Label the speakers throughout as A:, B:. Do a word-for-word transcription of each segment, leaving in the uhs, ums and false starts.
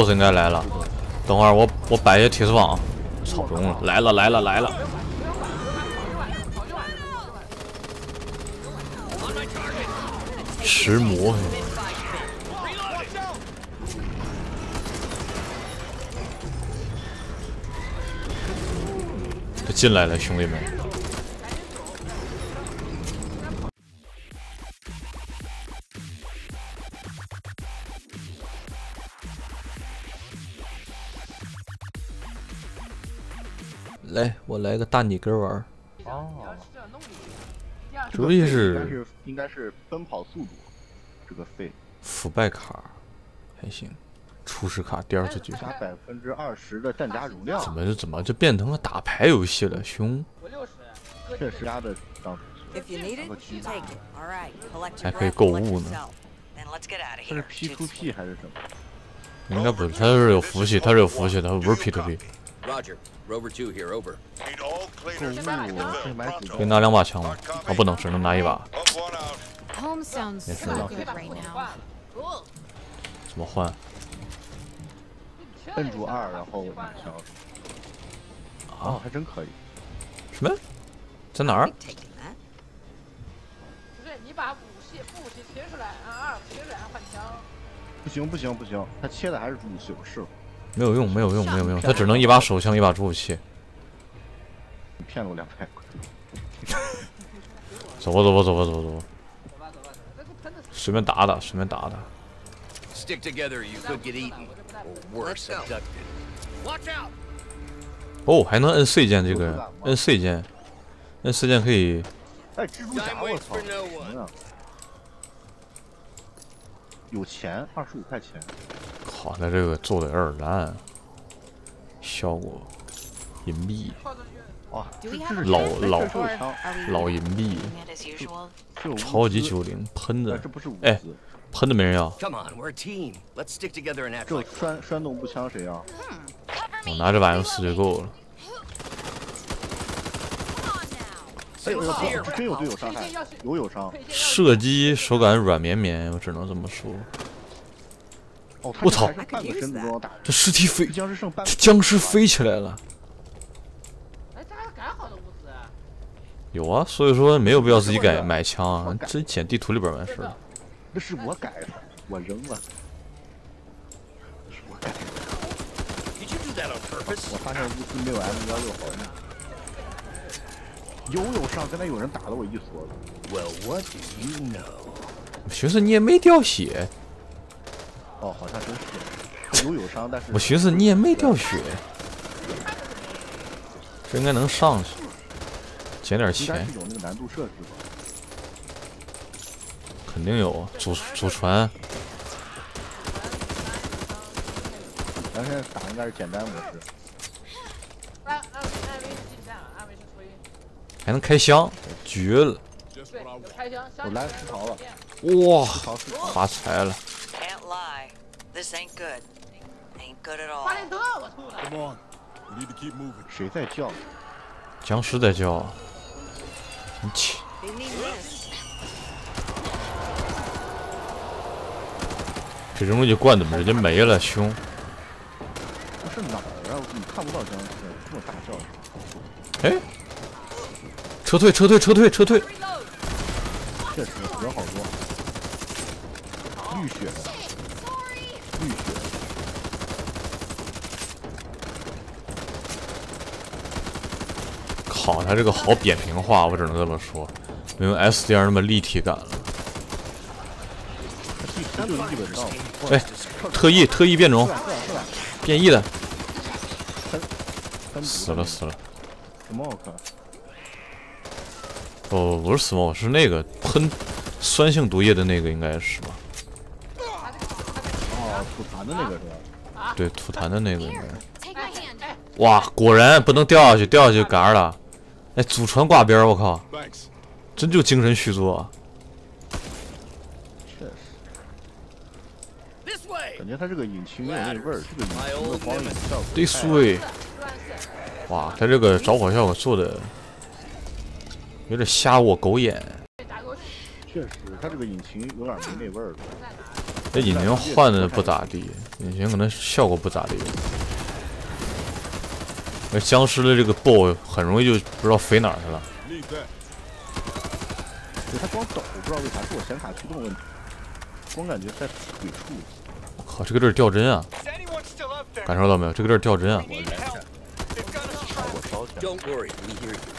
A: boss 应该来了。等会儿我我摆一些铁丝网，操不用了，来了来了来了。石魔。他进来了，兄弟们。 来，我来个大你根玩。
B: 哦，
A: 主意是
B: 应该是应该是奔跑速度，这个费
A: 腐败卡还行，初始卡第二次局
B: 加百分之二十的战甲容量，
A: 怎么就怎么就变成了打牌游戏了，兄？
B: 确实加的当
A: 还可以购物呢。
B: 这是 P to P 还是什么？
A: 应该不是，它是有服务器，它是有服务器的，它不是 P to P。
C: Roger, Rover two here, over.
A: 可以拿两把枪吗？哦，不能，只能拿一把。
D: Home sounds so good right now.
A: 怎么换？
B: 摁住二，然后拿枪。哦，还真可以。
A: 什么？在哪儿？
E: 不是，你把武器副武器切出来，按二切出来，按换枪。
B: 不行不行不行，他切的还是主武器，我试了。
A: 没有用，没有用，没有用，它只能一把手枪，一把主武器。
B: 你骗了我两百块。
A: 走吧，走吧，走吧，走吧，走吧。随便打打，随便打打。
C: Stick together, you could get eaten, or worse, abducted. Watch out!
A: 哦，还能摁 C 键，这个摁 C 键，摁 C 键可以。
B: 哎，蜘蛛侠，我操！什么呀？有钱，二十五块钱。
A: 靠，那这个做的有点烂，效果银币，
B: 哇，
A: 老老老银币，超级九零喷的，哎，喷的没人要。
C: Come on, we're a team. Let's stick together and act
B: 这
C: like.
B: 栓栓动步枪谁要？
A: 我拿这把用四就够了。
B: 哎呦，这真有队友伤害，有有伤。
A: 射击手感软绵绵，我只能这么说。
B: 哦，
A: 我操！这尸体飞，这僵尸飞起来了。
E: 哎，这还改好的物资。
A: 有啊，所以说没有必要自己改买枪啊，直接捡地图里边完事了。
B: 那是我改的，我扔了。是我改的。我发现物资没有 M 幺六好用。有有伤，刚才有人打了我一梭子。
C: Well, what do you know?
A: 我寻思你也没掉血。
B: 哦，好像真是，他有有伤，但是
A: 我寻思你也没掉血，这应该能上去，捡点钱。
B: 有那个难度设置吧？
A: 肯定有，祖祖传。
B: 咱现在打应该是简单模式。
E: 按按按维是近战，按维是推。
A: 还能开箱，绝了！
E: 对，有开箱。
B: 我来石头了。
A: 哇，发财了！
F: This ain't good. Ain't good at all.
E: 巴雷特，我吐了。
G: Come on, we need to keep moving.
B: 谁在叫？
A: 僵尸在叫。你起。这种东西灌怎么直接没了，兄？
B: 这是哪儿啊？我怎么看不到僵尸？这么大叫声。
A: 哎，撤退，撤退，撤退，撤退。
B: 确实人好多。绿血的。 绿血，
A: 靠，他这个好扁平化，我只能这么说，没有 S D R 那么立体感了。哎，特异特异变种，变异的，死了死了。
B: smoke，
A: 哦，不是 smoke， 是那个喷酸性毒液的那个，应该是吧？
B: 吐痰的那个是吧？
A: 对，吐痰的那个应该。哇，果然不能掉下去，掉下去嘎了。哎，祖传挂边，我靠，真就精神续作、啊。
B: 确实。感觉它这个引擎有那味儿，这个引擎的光影效果。
A: 得碎。哇，它这个着火效果做的有点瞎我狗眼。
B: 确实，它这个引擎有点没那味儿了。
A: 这引擎换的不咋地，引擎可能效果不咋地。那僵尸的这个 BOW 很容易就不知道飞哪儿去了。
B: 对，它光抖，不知道为啥是我显卡驱动问题，光感觉在鬼畜。
A: 我靠，这个地儿掉帧啊！感受到没有？这个地儿掉帧啊！
B: 我烧起来。
C: Don't worry, we hear you.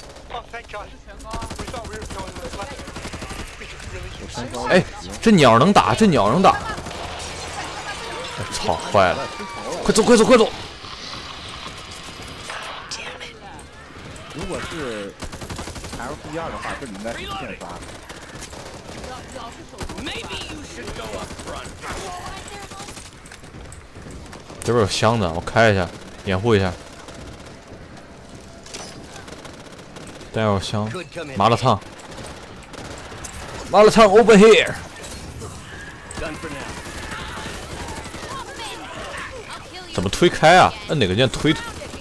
A: 哎，这鸟能打，这鸟能打！我操，坏了！快走，快走，快走！
B: 如果是 L P R 的话，这里应该是骗发。
C: Maybe you should go up front.
A: 这边有箱子，我开一下，掩护一下。带有箱，麻辣烫，麻辣烫 ，open here。
C: Done for now.
A: 怎么推开啊？按哪个键推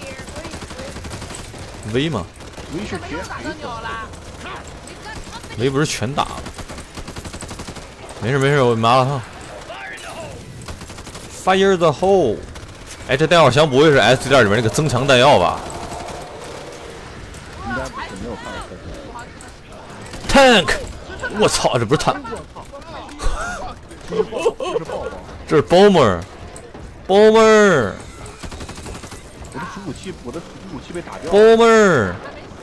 A: ？V 吗
B: ？V 是绝
A: ？V 不是全打了？没事没事，我麻辣烫。Fire the hole！ 哎，这弹药箱不会是 S 店里面那个增强弹药吧？
B: 应该不是，没有看到
A: Tank！ 我操，这不是 tank， 这是 bomber，bomber。
B: 我的主武器，我的主武器被打掉了。
A: bomber。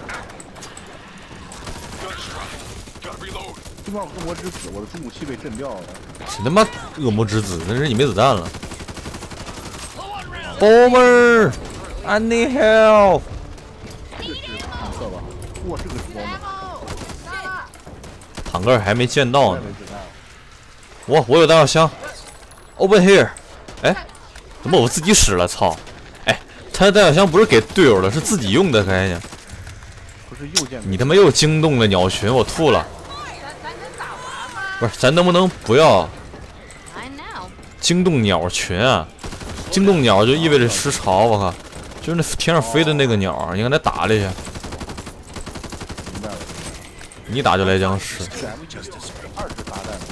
B: 对方恶魔之子，我的主武器被震掉了。
A: 谁他妈恶魔之子？那是你没子弹了。bomber，I need help。
B: 这个是坦克吧？哇，这个是光的。
A: 坦克还没见到呢。我我有弹药箱 ，open here。哎，怎么我自己使了？操！哎，他的弹药箱不是给队友的，是自己用的，看见？
B: 不是右键。
A: 你他妈又惊动了鸟群，我吐了。不是，咱能不能不要惊动鸟群啊？惊动鸟就意味着失潮，我靠！就是那天上飞的那个鸟，你看他打了一下。
B: 明白了，
A: 你打就来僵尸。
B: 二十发弹。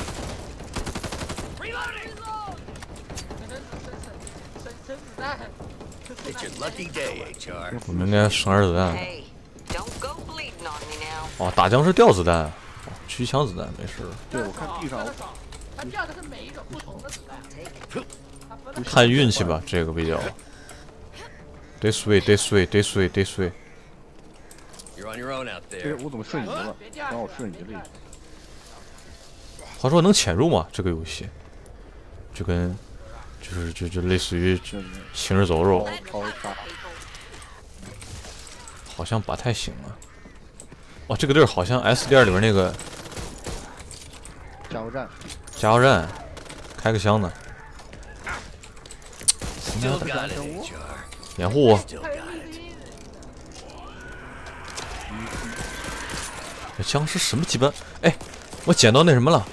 C: It's your lucky day, H R.
A: 我们应该省点子弹。
F: Hey, don't go bleeding on me now.
A: 哦，打僵尸掉子弹，狙枪子弹没事。
B: 对，我看地上。
E: 它掉的是每一种不同的子弹。
A: 看运气吧，这个比较。得碎，得碎，得碎，得碎。
C: You're on your own out
B: 哎，
C: there.
B: 我怎么瞬移了？让我瞬移了。
A: 话说能潜入吗？这个游戏，就跟就是就就类似于行尸走肉，好像不太行啊。哇，这个地儿好像 S 店里边那个
B: 加油站，
A: 加油站，开个箱子，
C: Still got it, H R.
A: 掩护我。
C: Still got it.
A: 这僵尸什么鸡巴？哎，我捡到那什么了。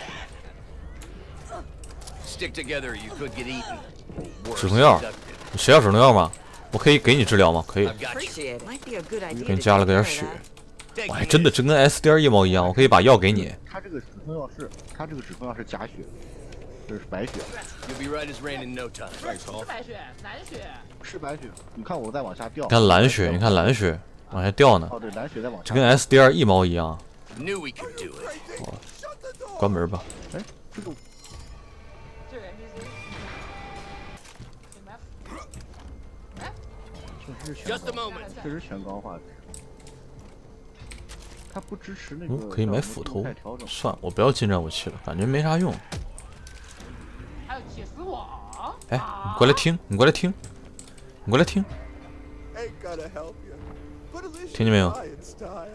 C: Stick together, you could get eaten.
A: 止痛药，谁要止痛药吗？我可以给你治疗吗？可以。
C: I've got you.
F: Appreciate it. Might be a good idea
A: 给你
F: to
A: 加了
F: take
A: 个点
F: care
A: 血
F: of。
C: Take
A: 我还
C: it
A: 真的
C: easy.
A: 真跟 S 店一毛一样，我可以把药给你。
B: 它这个止痛药是，它这个止痛药是假血，这是白血，
C: You'll be right as rain in no time.
E: 是白血、蓝血。
B: 是白血。你看我再往下掉。
A: 你看蓝血，你看蓝血往下掉呢，
B: 哦，对，蓝血在往下。
A: 这跟 S 店一毛一样。
C: Knew we could do it.
A: 关门吧。
B: 哎，这个
E: 这个 N P C。
B: 确实是全
C: Just a
B: 高，
C: moment.
B: 确实全高化的。它不支持那个。
A: 嗯，可以买斧头
B: 动态调整。
A: 算了，我不要近战武器了，感觉没啥用。
E: 还有铁丝网。
A: 哎，你过来听，你过来听，你过来听，
G: Ain't gonna help you. But at least
A: 听见没有？
G: try in style.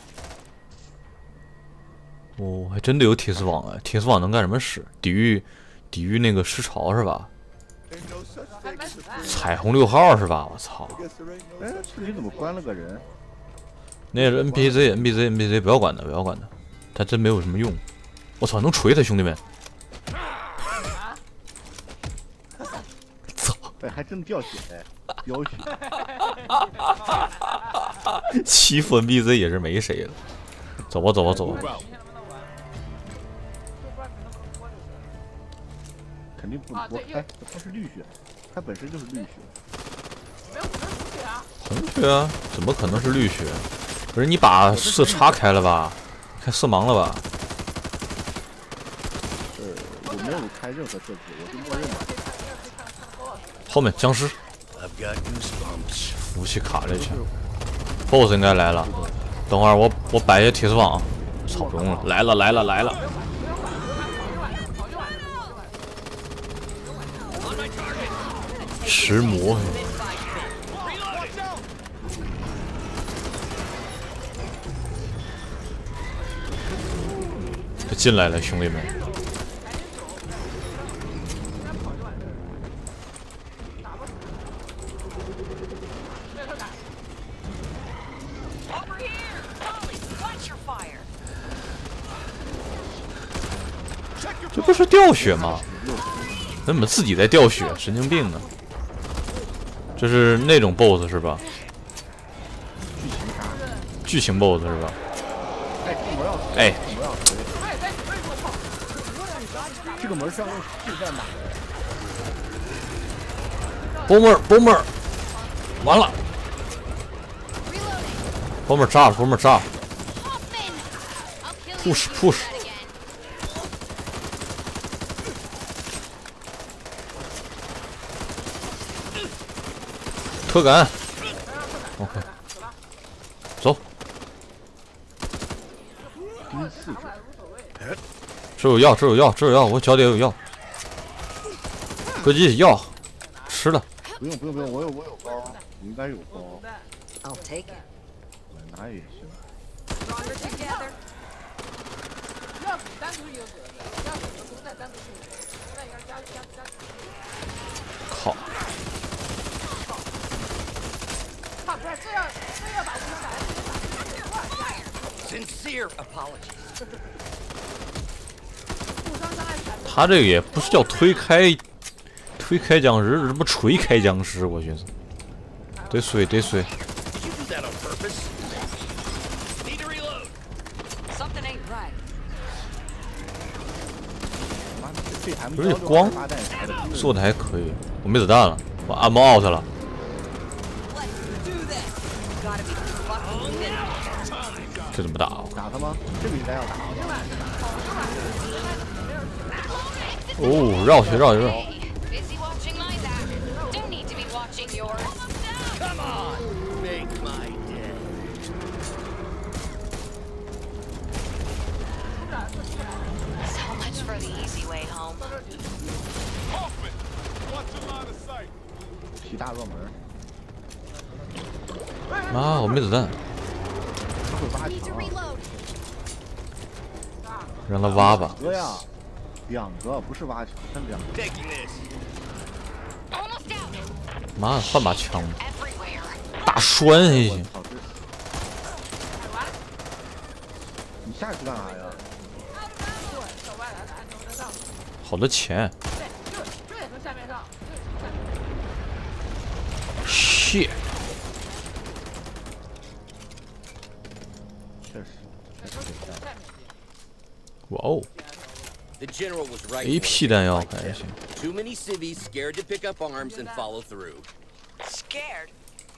A: 哦，还真的有铁丝网哎！铁丝网能干什么使？抵御，抵御那个尸潮是吧？
G: Ain't no such thing as a free
A: 彩虹六号是吧？我操！
G: guess there ain't no
B: 哎
G: such，
B: 这里怎么关了个人？
A: 那也是 N P C N P C N P C， 不要管他，不要管他，他真没有什么用。我操，能锤他兄弟们！操！
B: 哎，还真掉血哎，飙血。
A: 欺负 N P C 也是没谁了。走吧，走吧，走吧。
B: 肯定不我哎，它是绿血，它本身就是绿血。
E: 没有可能红血啊！
A: 红血啊？怎么可能是绿血？不是你把射叉开了吧？开色盲了吧？
B: 呃，我没有开任何设置，我就默认的。
A: 后面僵尸，服务器卡了一下 ，BOSS 应该来了。等会儿我我摆一下铁丝网，操中了，来了来了来了。石魔。他进来了，兄弟们。这不是掉血吗？怎么自己在掉血？神经病呢！这是那种 B O S S 是吧？剧情 B O S S 是吧？哎，
B: 这个门是要用子弹打的。
A: 波妹儿，波妹儿，完了！波妹儿炸了，波妹儿炸了 ！push push。特感 ，OK， 走。这有药，这有药，这有药，我脚底有药。歌姬药，吃了。
B: 不用不用不用，我有我有包，我应该有包。
F: I'll take it.
B: 我拿也行。
E: 要单独一个格子，要什么公仔单独一个格子，公仔要加加加。
A: 靠！
E: 靠，不是这样这样把公仔直接打多少下呀
C: Sincere apologies.
E: 互相伤害全部。
A: 他这个也不是叫推开，推开僵尸，是什么锤开僵尸？我寻思，得水得水。
C: Did you do that on purpose? Need to reload.
F: Something ain't right.
A: 不是光做的还可以，我没子弹了，我按摩 out 了。这怎么打？
B: 打他吗？这个应该要打。
A: 哦，绕去绕去绕。
C: Come on, make my day.
F: So much for the easy way home.
B: 体大热门。
A: 妈，我没子弹。
B: 他会挖墙。
A: 让他挖吧。
B: 两个呀，两个不是挖墙，他两个。
C: Taking this.
A: 妈，换把枪吧。大栓还行。
B: 你下去干啥呀？
A: 好多钱。
E: 就就也从下面上。
A: shit。
B: 确实。
A: 哇哦
C: The general was right.
A: A P 弹药还行。
C: Too many civvies scared to pick up arms and follow through.
F: Scared?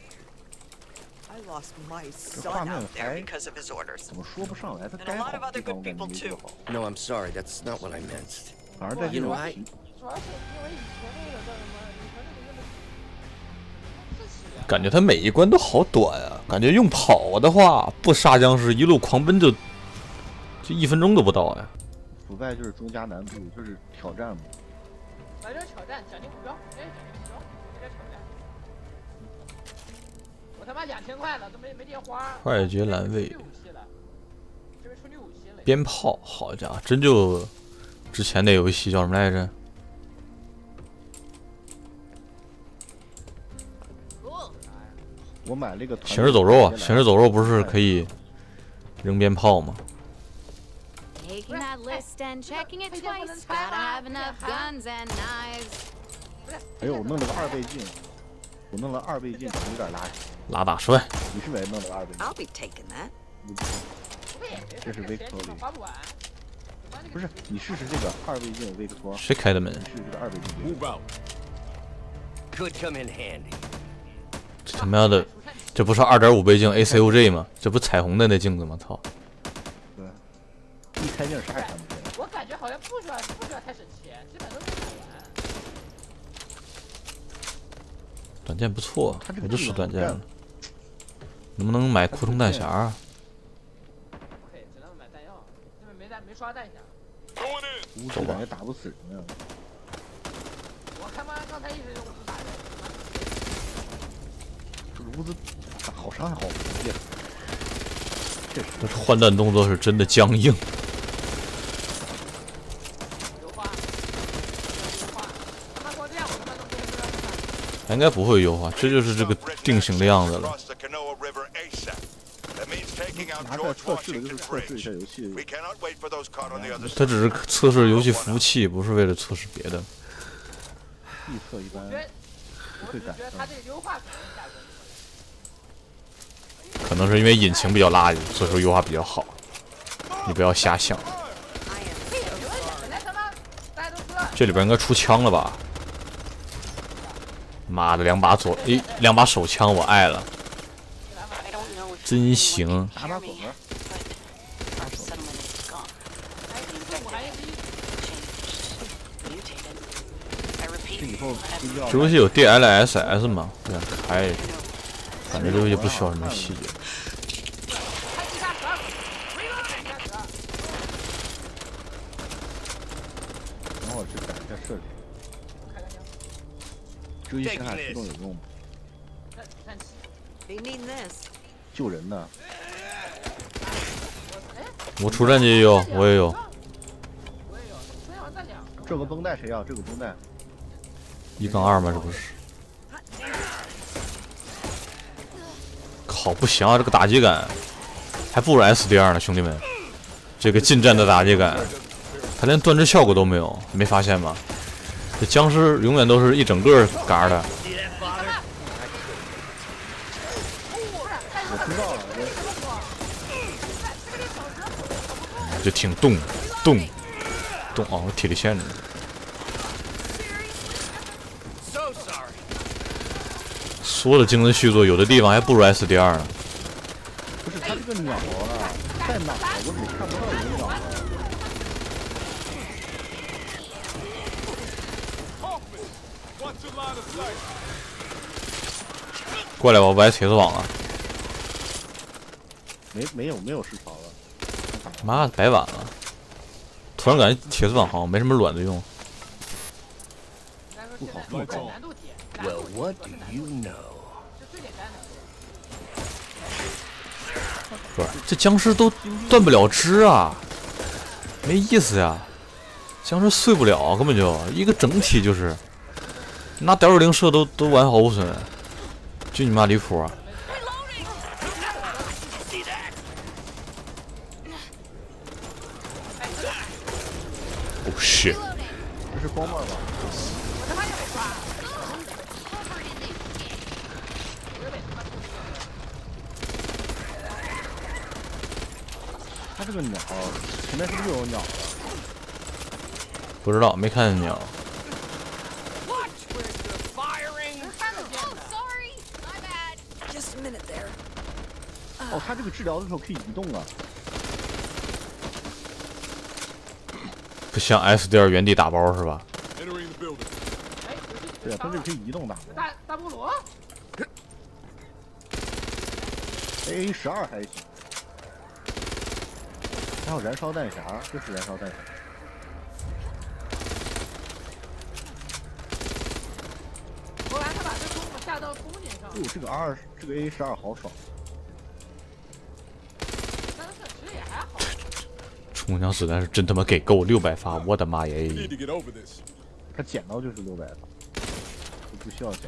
F: I lost my son out there because of his orders.
B: 怎么说不上来？他
F: And
B: 该
F: a
B: 好
F: lot of
B: 的
F: other
B: 地方
F: good
B: 我感觉
F: people
B: 没做
F: too.
B: 好。
C: No, I'm sorry. That's not what I meant.
B: 反正在这
C: You know
B: 种
C: I.
E: 主要是因为以前那个叫什么，以前那个用的自己啊。
A: 感觉他每一关都好短啊！感觉用跑的话，不杀僵尸，一路狂奔就就一分钟都不到呀。
B: 腐败就是中加难度，就是挑战嘛。
E: 反正挑战，奖励目标，哎，奖励目标，这叫挑战。我他妈两千块了，都没没地花。
A: 快捷蓝卫。
E: 绿武器了，这边出绿武器了。
A: 鞭炮，好家伙，真就之前那游戏叫什么来着？
B: 我买了一个
A: 行尸走肉啊！行尸走肉不是可以扔鞭炮吗？
D: Making that list and checking it twice. Gotta have enough guns and knives.
B: 哎呦，我弄了个二倍镜，我弄了二倍镜，有点垃圾。
A: 拉大帅，
B: 你是没弄了个二倍镜？
F: I'll be taking that.
B: 这是 Victory。
E: 花不完，关键
B: 不是，你试试这个二倍镜维克托。
A: 谁开的门？
B: 你试试这个二倍镜。
C: Move out. Could come in handy.
A: 这他妈的，这不是二点五倍镜 A C O G 吗？这不彩虹的那镜子吗？操！
B: 对，一开镜啥也看不见。
E: 我感觉好像不需要不需要太省钱，基本都是看完。
A: 短剑不错，
B: 他这
A: 我就使短剑了。
B: 了。
A: 能不能买扩充弹匣啊？
E: 不可以，只能买弹药，这边没弹没刷弹匣。
B: 巫师感觉打不死人啊。
E: 我他妈刚才一直用武打人。
B: 这个屋子打好伤害好厉害。这是
A: 这换弹动作是真的僵硬。
E: 优化，优化，他妈光这样我他妈能这个这个。
A: 应该不会优化，这就是这个定型的样子了。
B: 拿出来测试的就是测试一下游戏。
A: 它只是测试游戏服务器，不是为了测试别的。
B: 预测一般不会改。
E: 觉得他这个优化可能下
A: 可能是因为引擎比较垃圾，所以说优化比较好。你不要瞎想。这里边应该出枪了吧？妈的，两把左诶，两把手枪我爱了，真行。
B: 打把狗呢？这以后
A: 这游戏有 D L S S 吗？我想开一下，感觉这游戏不需要什么细节。
B: 等会儿去改一下设置。追星海驱动有用吗？救人的。
A: 我出战机也有，我也有。
B: 这个绷带谁要？这个绷带。
A: 一杠二吗？这不是。靠，不行啊！这个打击感还不如 S D 二呢，兄弟们。这个近战的打击感，它连断肢效果都没有，没发现吗？这僵尸永远都是一整个嘎的。
B: 我知道了，
A: 就挺动动动哦，铁力线着。说的精神续作，有的地方还不如 S D 二呢。
B: 不是，它这个鸟啊，在哪？我怎么看不到有鸟啊？
A: 过来吧，我挨铁丝网了。
B: 没没有没有失潮了。
A: 妈的，白晚了。突然感觉铁丝网好像没什么卵子用。
B: 不好这么高。
C: Well, what do you know?
A: 不是，这僵尸都断不了肢啊，没意思呀。僵尸碎不了，根本就一个整体就是，拿点九零射都都完好无损，就你妈离谱啊！哦 shit！
B: 这是光帽吧？他这个鸟，前面是不是有鸟了？
A: 不知道，没看见鸟。
B: 哦，他这个治疗的时候可以移动啊。
A: 不像 S D 二原地打包是吧？
B: 对啊，他这个可以移动打包。
E: 大大菠萝
B: A 十二还行。 还有燃烧弹匣，这是燃烧弹匣。
E: 后来他把这弓下到弓箭上。
B: 哟，这个 R 这个 A 十二好爽。
E: 但是其实也还好。
A: 冲锋枪子弹是真他妈给够六百发，我的妈耶！
B: 他捡到就是六百发，就不需要捡。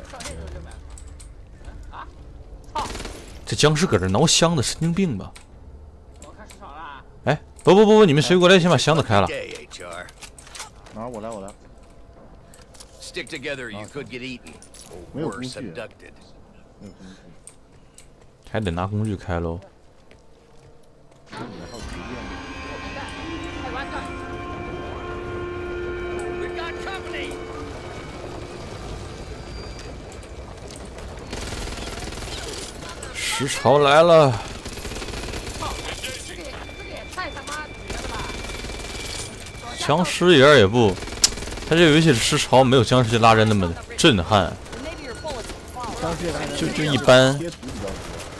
E: 啊！操！
A: 这僵尸搁这挠箱子，神经病吧？ 哎，不不不不，你们谁过来先把箱子开了？
B: 哪我来我来。
C: Stick together, you could get eaten or worse, abducted.
A: 还得拿工具开喽。 时潮来了！
E: 这个也这个也太他妈绝了吧！
A: 僵尸一点也不，他这个游戏的时潮没有僵尸界大战那么震撼，
B: 僵尸界大战
A: 就就一般。
B: 贴图比较多。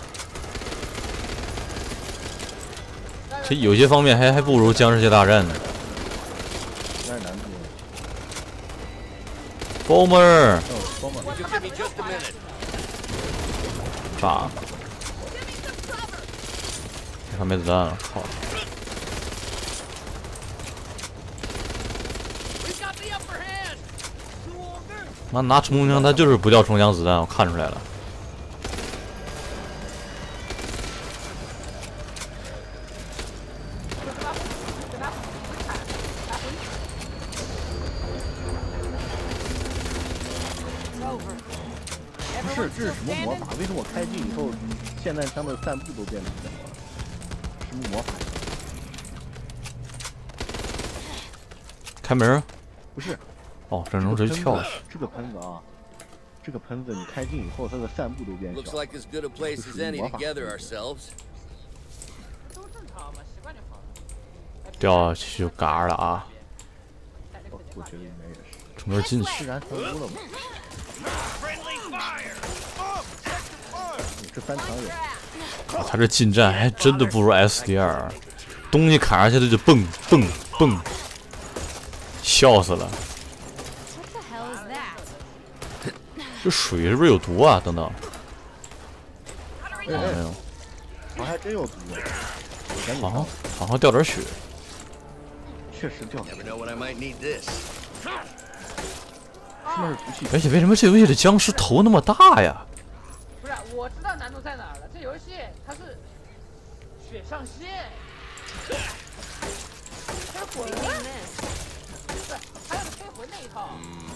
A: 其实有些方面还还不如僵尸界大战呢。
B: 那是难度。
A: Bomber
B: 哦，帮忙。
C: Give me just a minute.
A: 炸！还没子弹了，靠！
C: We got the upper hand.
A: 妈拿冲锋枪，他就是不掉冲锋枪子弹，我看出来了。
B: 不是，这是什么魔法？为什么我开机以后，霰弹枪的散步都变成这样了？什么魔法？
A: 开门！
B: 不是，
A: 哦，这能直接跳下去。
B: 这个喷子啊，这个喷子你开镜以后，它的散步都变小。
C: Looks like as good a place as any to gather ourselves.
E: 都正常嘛，习惯就好了。
A: 掉下去就嘎了啊！
B: 我我觉得应该也是。
A: 从这儿进
B: 自
A: 去，
B: 然成功了嘛？这翻墙人，
A: 啊他这近战还真的不如 S D R， 东西砍上去他就蹦蹦蹦，笑死了！
D: What the hell is that?
A: 这水是不是有毒啊？等等，
B: 哎
A: 没
B: 哎，
A: 有，
B: 好像还真有毒。我赶紧
A: 好像
B: 上，
A: 好像掉点血。
B: 确实掉。
C: Never know when I might need this.
B: 那是毒气。
A: 而且为什么这游戏的僵尸头那么大呀？
E: 不是，我知道难度在哪儿了。这游戏它是血上限，黑魂，不是，还有黑魂那一套。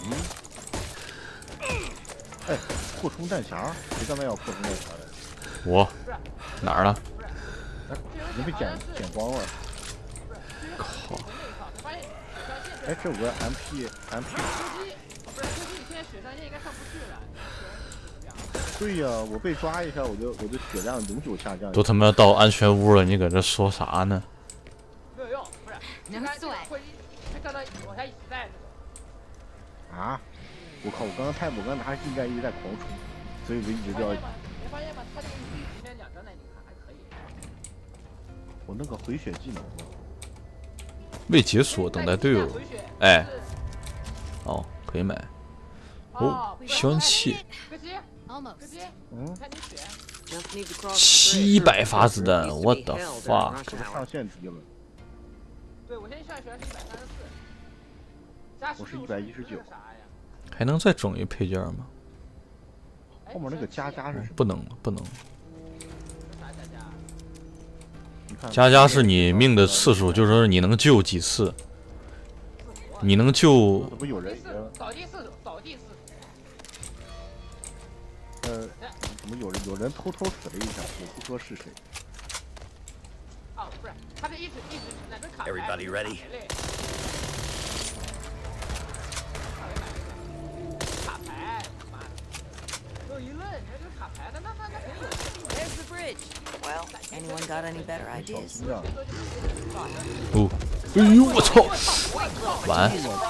B: 哎，扩充弹匣，谁刚才要扩充弹匣的？
A: 我哪儿了？
B: 哎，已经被剪剪光了。
A: 靠！
B: 哎，这有个 M P M P。
E: 不是，就是你现在血上限应该上不去了。
B: 对呀、我被抓一下，我就我就血量永久下降。
A: 都他妈到安全屋了，你搁这说啥呢？
E: 没有用，不是。你看这个会议，就刚才我才一直在这个。
B: 啊！我靠！我刚刚太我刚拿近战一直在狂冲，所以我一直掉。
E: 没发现吗？他这个之前两张呢，你看还可以。
B: 我弄个回血技能。
A: 未解锁，等待队友。哎，哦，可以买。哦，消音器。
E: 哥基，哥基，
B: 嗯，
E: 看你选。
A: 七百发子弹，我的 fuck！
B: 上限低了。
E: 对，我现在上血是一百三十四，加
B: 我是一百一十九。
A: 还能再整一配件吗？
B: 后面那个加加是什么？
A: 不能了，不能了。
B: 你看，
A: 加加是你命的次数，就是说你能救几次，你能救。
B: 怎么有人？
E: 扫地四手，扫地四手。
B: 呃，怎么有人有人偷偷死了一下？我不说是谁。
E: 啊，不是，他这一直一直在这卡。
C: Everybody ready?
E: 卡牌，妈的，有一愣，这个卡牌的，那那那肯定有。
F: There's the bridge. Well, anyone got any better ideas?
A: 哦，哎呦我操！完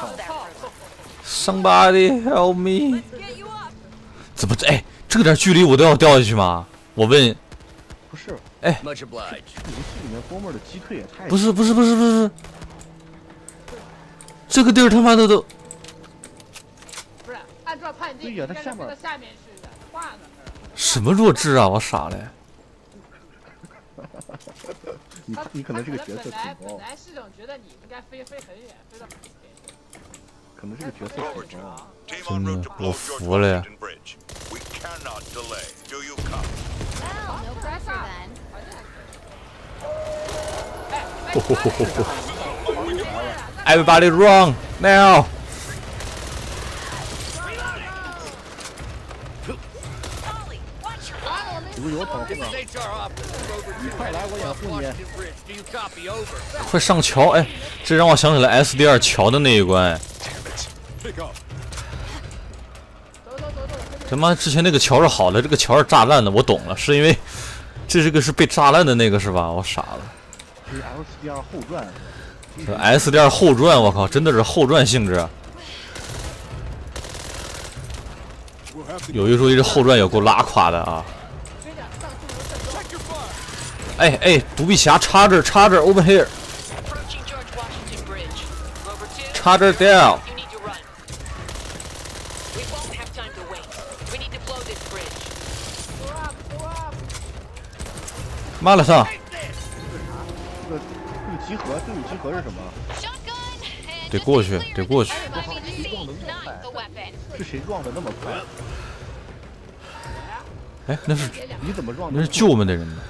A: ，Somebody help me！ 怎么哎，这点距离我都要掉下去吗？我问。
B: 不是。
A: 哎。
C: Much obliged.
B: 这游戏里面波妹的击退也太……
A: 不是不是不是不是，这个地儿他妈的都。
E: 不是，按照判定，
B: 对呀，它下面
E: 下面是的，画的。
A: 什么弱智啊！我傻了。
B: 你你可能这个角色挺高。
E: 本来系统觉得你应该飞飞很远，飞到。
B: 可能这个角色挺高。
A: 真的，我服了呀。 Everybody run now!
B: 有有跑后面，你快来，我掩护你。
A: 快上桥！哎，这让我想起来 S D 二 桥的那一关。这他妈之前那个桥是好的，这个桥是炸烂的，我懂了，是因为这这个是被炸烂的那个是吧？我傻了。
B: 这是 S D R 后传。
A: 这 S D R 后传，我靠，真的是后传性质啊！有一说一，这后传有够拉垮的啊！哎哎，独臂侠插这插这 ，over here， 插这 down。妈了上！
B: 这个这个集合，这个集合是什么？
A: 得过去，得过去。
B: 是谁撞的那么快？
A: 哎，那是
B: 你怎么撞？
A: 那是救我们的人呢。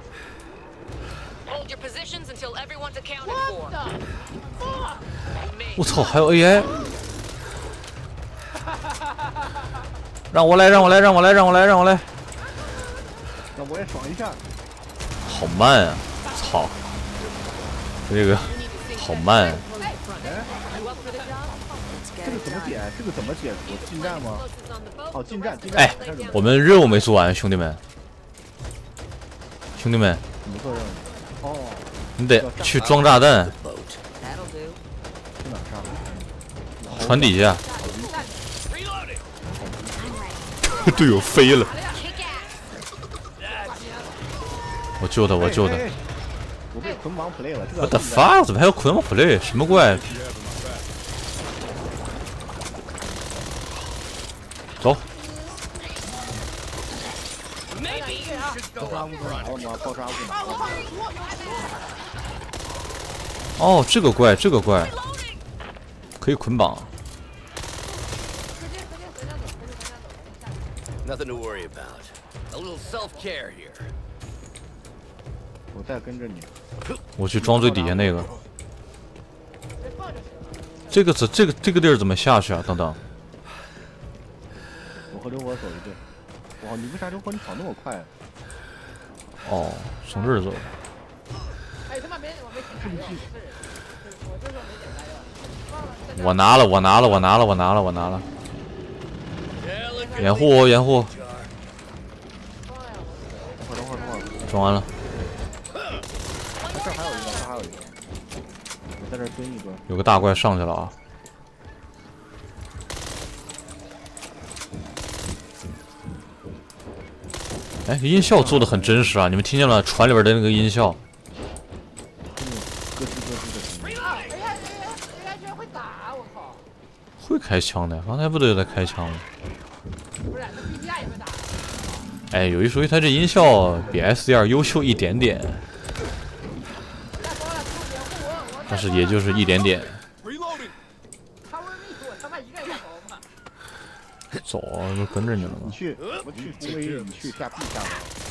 A: 我操，还有 A I！ 让我来，让我来，让我来，让我来，让我来！
B: 那我也爽一下。
A: 好慢啊！操，这个好慢啊！
B: 这个怎么解？这个怎么解除？近战吗？哦，近战，近战。
A: 哎，我们任务没做完，兄弟们，兄弟们，
B: 怎么做任务？哦，
A: 你得去装炸弹，
B: 去哪上？
A: 船底下。队友飞了，我救他，我救他。
B: 我被捆绑 play 了，这个。
A: 我的 fuck， 怎么还有捆绑 play？ 什么怪？走。
B: 爆炸物拿了吗？爆炸物拿了吗？
A: 哦，这个怪，这个怪可以捆绑。
C: Nothing to worry about. A little self-care here.
B: 我再跟着你。
A: 我去装最底下那个。这个怎这个这个地儿怎么下去啊？等等。
B: 我和刘火走一队。哇，你为啥刘火你跑那么快啊？
A: 哦，从这儿走。
E: 哎他妈没我没检查用，我就说没检查用。
A: 我拿了，我拿了，我拿了，我拿了，我拿了。掩护我，掩护！
B: 等会儿，等会儿，等会儿，
A: 装完了。
B: 这还有一个，这还有一个，我在这蹲一蹲。
A: 有个大怪上去了啊！哎，音效做的很真实啊！你们听见了船里边的那个音效？
B: 咯吱咯吱的声音。
E: 啊！哎呀哎呀哎呀，居然会打！我靠！
A: 会开枪的，刚才不都有在开枪吗？
E: 不是，那 B G R 也会打。
A: 哎，有一说一，它这音效比 S D R 优秀一点点，但是也就是一点点。
E: 他问你，我他妈一个人跑吗？
A: 走啊，就跟着你了
B: 你
A: 吗？
B: 去，我去攻 A，你去下 B 下吧。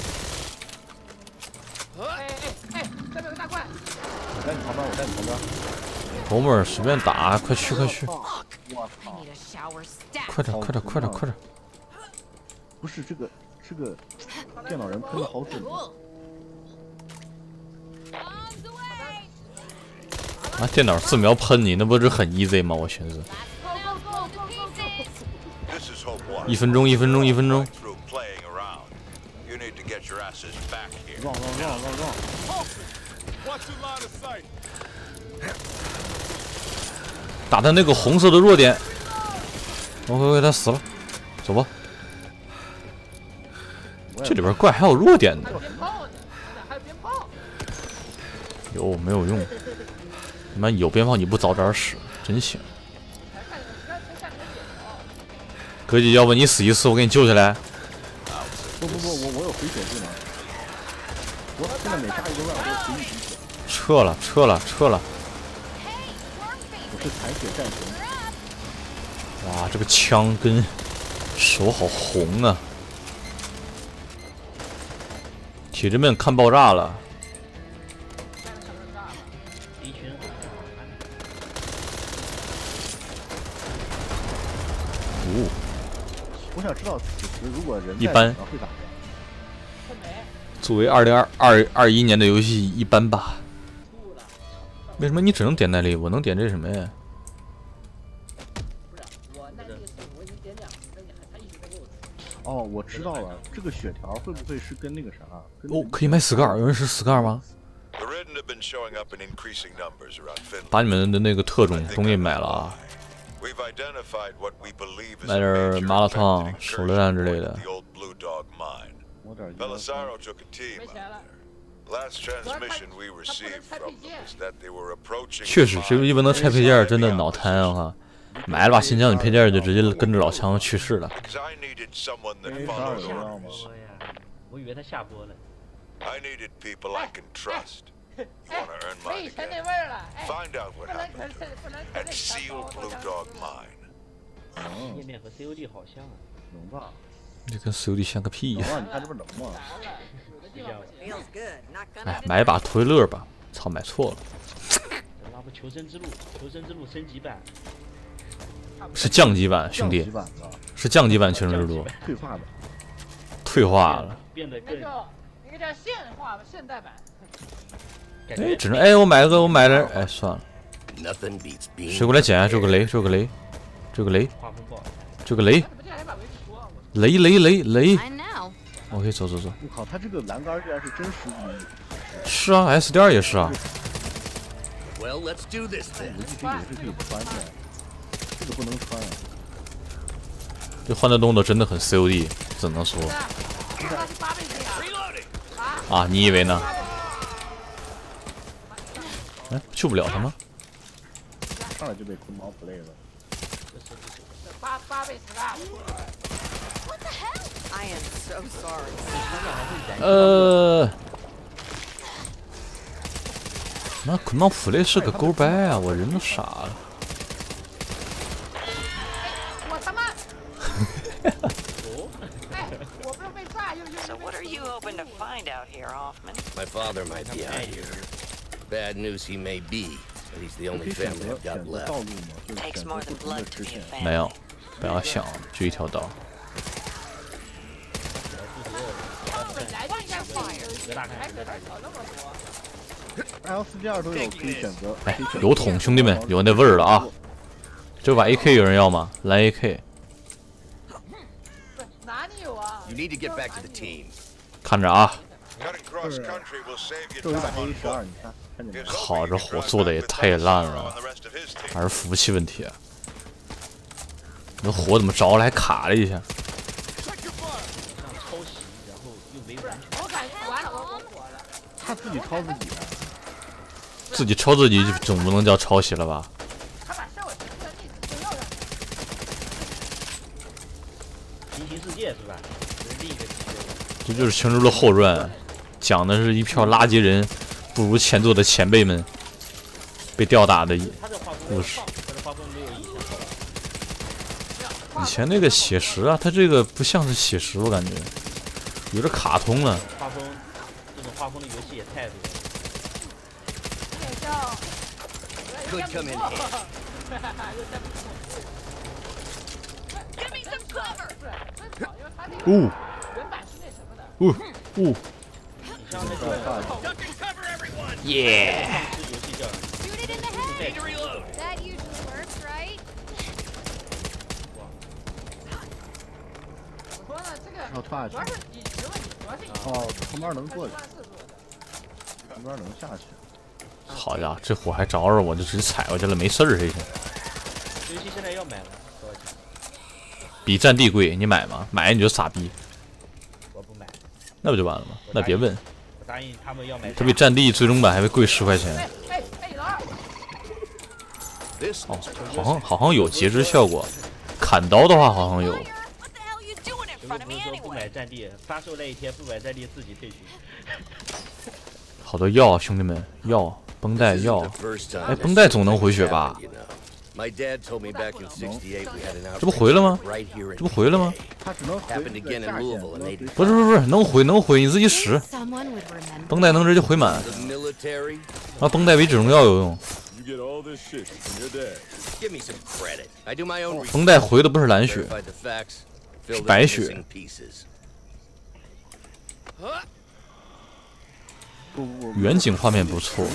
E: 哎哎哎，这边有个大怪！
B: 我在你旁边，我在你旁边。
A: 狗妹儿随便打，快去快去，
B: 我操！
A: 快点快点快点快点！
B: 不是这个，这个电脑人喷的好准。
A: 啊，电脑自瞄喷你，那不是很 easy 吗？我寻思。一分钟，一分钟，一分钟。
B: 让让让让让！
A: 打他那个红色的弱点。OK OK，他死了，走吧。这里边怪还有弱点的。
E: 鞭炮呢？还有鞭炮？
A: 有没有用？你妈有鞭炮你不早点使，真行。哥姐，要不你死一次，我给你救下来。
B: 不不不，我我有回血技能。我现在每杀一个怪，我都回一滴血。
A: 撤了，撤了，撤了。
B: 我是残血战神。
A: 哇，这个枪跟手好红啊！铁人们看爆炸了。哦，
B: 我想知道此时如果人
A: 一般
B: 会咋样？
A: 作为二零二二二一年的游戏，一般吧。为什么你只能点那里，我能点这什么呀？
E: 我那意思，我已经点两次了，你还他一直在给我出。
B: 哦，我知道了，这个血条会不会是跟那个啥？跟
A: 哦，可以买 Scar， 有人是 Scar 吗？把你们的那个特种东西买了啊，买点麻辣烫、手榴弹之类的。
B: 我点
G: Belisaro took a team
E: 没
G: out
E: 钱了。
G: there. Last transmission we received from them was that they were approaching.
A: 确实，这游戏不能拆配件，真的脑瘫啊！哈，买了把新疆的配件就直接跟着老枪去世了。
G: Because I needed someone that
B: 没啥
G: followed
B: 人要吗？
G: orders.
H: 播呀，我以为他下播了。
G: I needed people I can trust. You
E: 哎
G: want to earn，
E: 没
G: mine
E: 以前那
G: again?
E: 味儿了。哎，
G: Find out
E: 不
G: what
E: 能
G: happened
E: 可不能
G: and seal Blue Dog mine.
B: 能
H: 页面和 C O D 好像啊。
B: 能吧？
A: 这跟 C O D 像个屁呀、
B: 能啊！你看这不能吗？
E: 有的地方不行。
F: Feels good. Not gonna
A: 哎，买一把图一乐吧。操，买错了，
H: 那不求生之路，求生之路升级版。
A: 是降级版，兄弟
B: 降级，版的，
A: 是降级版求生之路，
B: 退化的。
A: 退化了。
H: 变得更
E: 那叫那个叫现化吧，现代版。
A: 哎，
H: 感觉
A: 只能哎，我买个，我买了，哎，算了，
C: Nothing beats being
A: 谁过来捡啊？这个雷，这个雷，这个雷，
H: 画风不好看。
A: 这个雷，
E: 怎么这还把围棋说？
A: 雷雷雷雷。
D: I know.
A: OK， 走走走。
B: 我靠，他这个栏杆居然是真实一，
A: 是啊 ，S D R 也是啊。
C: Well, let's do this then.
B: 游戏机也是可以穿的，这个不能穿啊。
A: 这换的动作真的很 C O D， 只能说
E: 那是八倍镜啊！
C: Reloading.
A: 啊，你以为呢？哎，救不了他吗？
B: 上来就被捆绑 play 了。
E: 八八倍十大。
F: I am so sorry.
A: 呃，那捆绑普雷是个勾掰啊，我人都傻了。
E: 我他妈！哎，我不是被炸又又
I: So what are you hoping to find out here, Hoffman?
C: My father might be out here. Bad news he may be, but he's the
B: 可
C: only
B: 以选
C: family
B: 择
C: I've
B: 选
C: got
B: 择
C: left.
B: 道路吗？就是
I: Takes
B: 选择
I: more
B: 不
I: than
B: 同的
I: blood
B: 支
I: to be
B: 线
I: a。
A: 没有
I: family.，
A: 不要想，就一条道。
E: 本来就应该放一个，还可能搞那么多。
B: L 四 D 二都有可以选择。
A: 哎
B: 可以选择，
A: 有桶，兄弟们，有那味儿了啊！这把 A K 有人要吗？蓝 A K，
E: 不是哪里有啊？
C: You need to get back to the team.
A: 看着啊！
G: Cutting cross country will save you
B: 这有一把
G: time
B: A
G: on
B: 十二，
G: foot.
B: 你看，看见没？
G: Here's
A: 靠，
G: hoping
A: 这
G: you can
A: 火
G: run
A: 做的
G: that
A: 也
G: with
A: 太烂
G: Belisaro
A: 了
G: and，the rest of his team.
A: 还是服务器问题啊？那火怎么着了还卡了一下？
H: 像抄袭，然后又没完全。
E: 我感觉完了，我我火了。
B: 他自己抄自己啊。
A: 自己抄自己总不能叫抄袭了吧？
E: 他把效果全在历史资料上。
H: 平行世界是吧？这是另一个世界。
A: 这就是《情书》的后传，讲的是一票垃圾人不如前作的前辈们被吊打的以
H: 他的画风
A: 故事。
H: 他的画风没有以前好。
A: 以前那个写实啊，它这个不像是写实，我感觉有点卡通了。
H: 画风，这种画风的游戏也太多了。
E: 有点像。
C: Could come in handy.
I: Give me some cover!
E: 正好，因为他那个
A: 哦
E: 原版是那什么的。
A: 哦哦，
H: 你像那个
C: Duck and cover everyone.
A: 耶！
H: 这游戏叫
D: Shoot it in the head.
C: Need to reload.
D: That usually works, right?
E: 我说呢，这个
B: 然后跳下去
E: 主要。是你提问题，主要是你
B: 哦，旁边能过去，
E: 看次数的。
B: 旁边能下去。
A: 好家伙，这火还着着，我就直接踩过去了，没事儿这些。
H: 这游戏现在要买了，多少钱？
A: 比战地贵，你买吗？买你就傻逼，
H: 我不买，
A: 那不就完了吗？那别问，
H: 我答应他们要买。
A: 它比战地最终版还会贵十块钱。
E: 哎哎哎，老二，
C: This
A: 哦，好像好像有截肢效果，砍刀的话好像有。
I: What the hell are you doing in
H: 结
I: front
H: 果
I: of
H: 不
I: me
H: 是说不
I: anyway?
H: 买战地，发售那一天不买战地自己退群。
A: 好多药啊，兄弟们，药绷带
C: isn't
A: 药
C: the，first time
A: 哎，
C: this
A: 绷带总能回血吧
C: happened, you know. My dad told me back in sixty-eight we had an
A: 这不回了吗
C: outbreak right here in
A: 这不回了吗？
C: Bay.
B: 他只能回
C: Happened
B: 在
C: again in
B: 下线，
C: Louisville
B: 不
C: in
B: 能
C: eighty.
B: 回
A: 不是不是不是，能回能回，你自己使。
D: Someone would remember.
A: 绷带能直接回满，
C: The military?
A: 啊，绷带比止痛药有用。
G: You get all this shit from your dad.
C: Give me some credit. I do my own research.
A: 绷带回的不是蓝血，
C: Verified the facts. Filled in
A: 白
C: the
A: 血。
C: missing pieces.
B: 不不不，
A: 远景画面不错。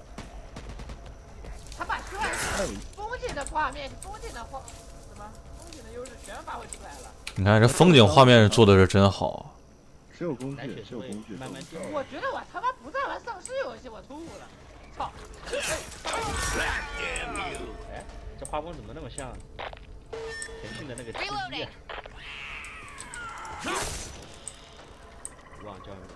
E: 他把虽然是封禁的画面，封禁的画什么？封禁性的优势全发挥出来了。
A: 你看这风景画面做的是真好。
B: 只有工具，只有工具。
H: 慢慢掉。
E: 我觉得我他妈不再玩丧尸游戏，我吐了。操！
H: 哎，这画风怎么那么像腾讯的那个吃鸡啊？忘了叫什么。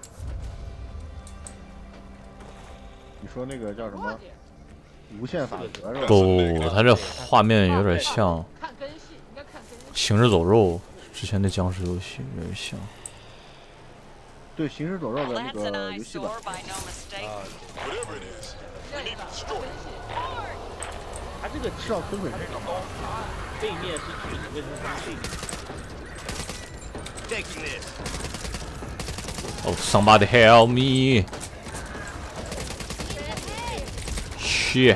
B: 你说那个叫什么？无限法则是吧？
A: 不，它这画面有点像
E: 看根系，应该看根系。
A: 行尸走肉之前的僵尸游戏有点像。
B: 对，行尸走肉的那个游戏版。
H: 它这个
B: 是要推回这个吗？
H: 背面是锯子，为什么是背面
C: Taking this.
A: Oh, somebody help me! Shit!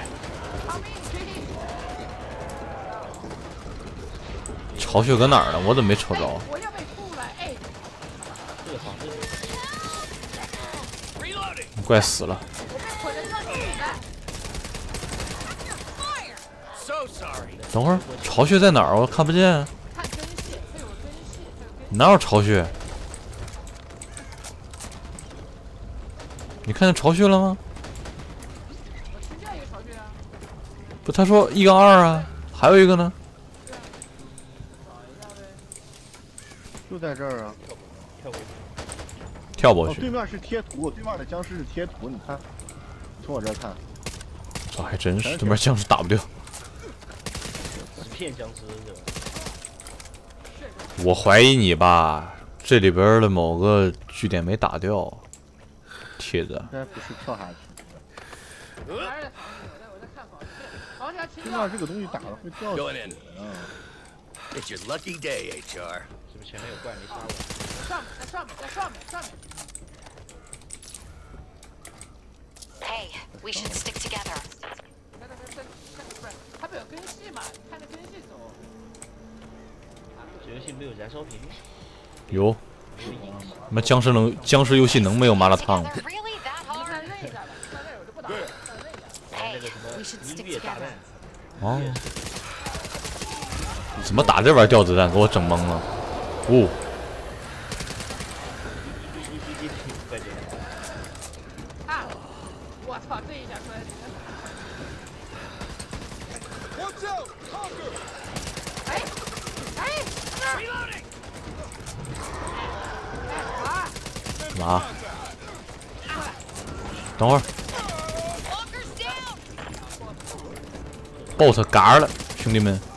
A: 巢穴搁哪儿呢？我怎么没瞅着？
E: 我要被吐了，哎！
H: 这个房子。
A: 怪死了！
E: 我被捆在上面了。
C: So sorry.
A: 等会儿，巢穴在哪儿？我看不见。
E: 看根系，它有根系，它有根系。
A: 哪有巢穴？你看见巢穴了吗？
E: 我听见一个巢穴啊。
A: 不，他说一跟二啊，还有一个呢。
B: 就在这儿啊。
H: 跳过去。
A: 跳过去。
B: 哦，对面是贴图，对面的僵尸是贴图，你看，从我这儿看。
A: 这还真是，对面僵尸打不掉。
H: 纸片僵尸是吧？
A: 我怀疑你吧，这里边的某个据点没打掉。帖子。
B: 应该不是跳下去。
E: 我在我在看房子，房子
B: 对面这个东西打了会掉下去。嗯。
C: It's your lucky day, H R.
H: 是不是前面有怪没杀我？
E: 上面，在上面，在上面，上面。
D: Hey, we should stick together.
E: 看，看，看，看，不是，它不有根系嘛？你看着根系走。
H: 这游戏没有燃烧瓶。
A: 有。他妈僵尸能僵尸游戏能没有麻辣烫？
H: 看那个什么音乐炸弹。
A: 哦。怎么打这玩意儿掉子弹？给我整懵了。哦。
E: 啊！我操，这一下出来。哎哎！
A: 干嘛？等会儿。bot 嘎了，兄弟们。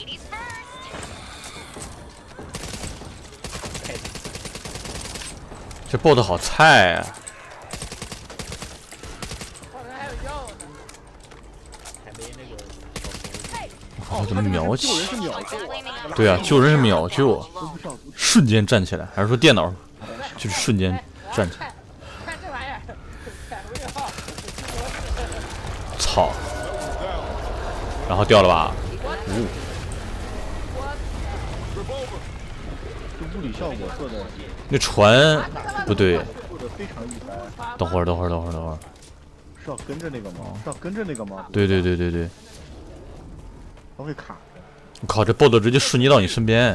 A: 这 bot 好菜啊！我怎么秒起？对啊，救人是秒救，瞬间站起来，还是说电脑就是瞬间站起来？
E: 看这玩意儿，
A: 操！然后掉了吧？呜、
B: 这物理效果做的。
A: 那船不对。
B: 做的非常一般。
A: 等会儿，等会儿，等会儿，等会儿。
B: 是要跟着那个吗？是要跟着那个吗？
A: 对对对对对。
B: 它会卡。
A: 我靠，这 bot 直接瞬移到你身边。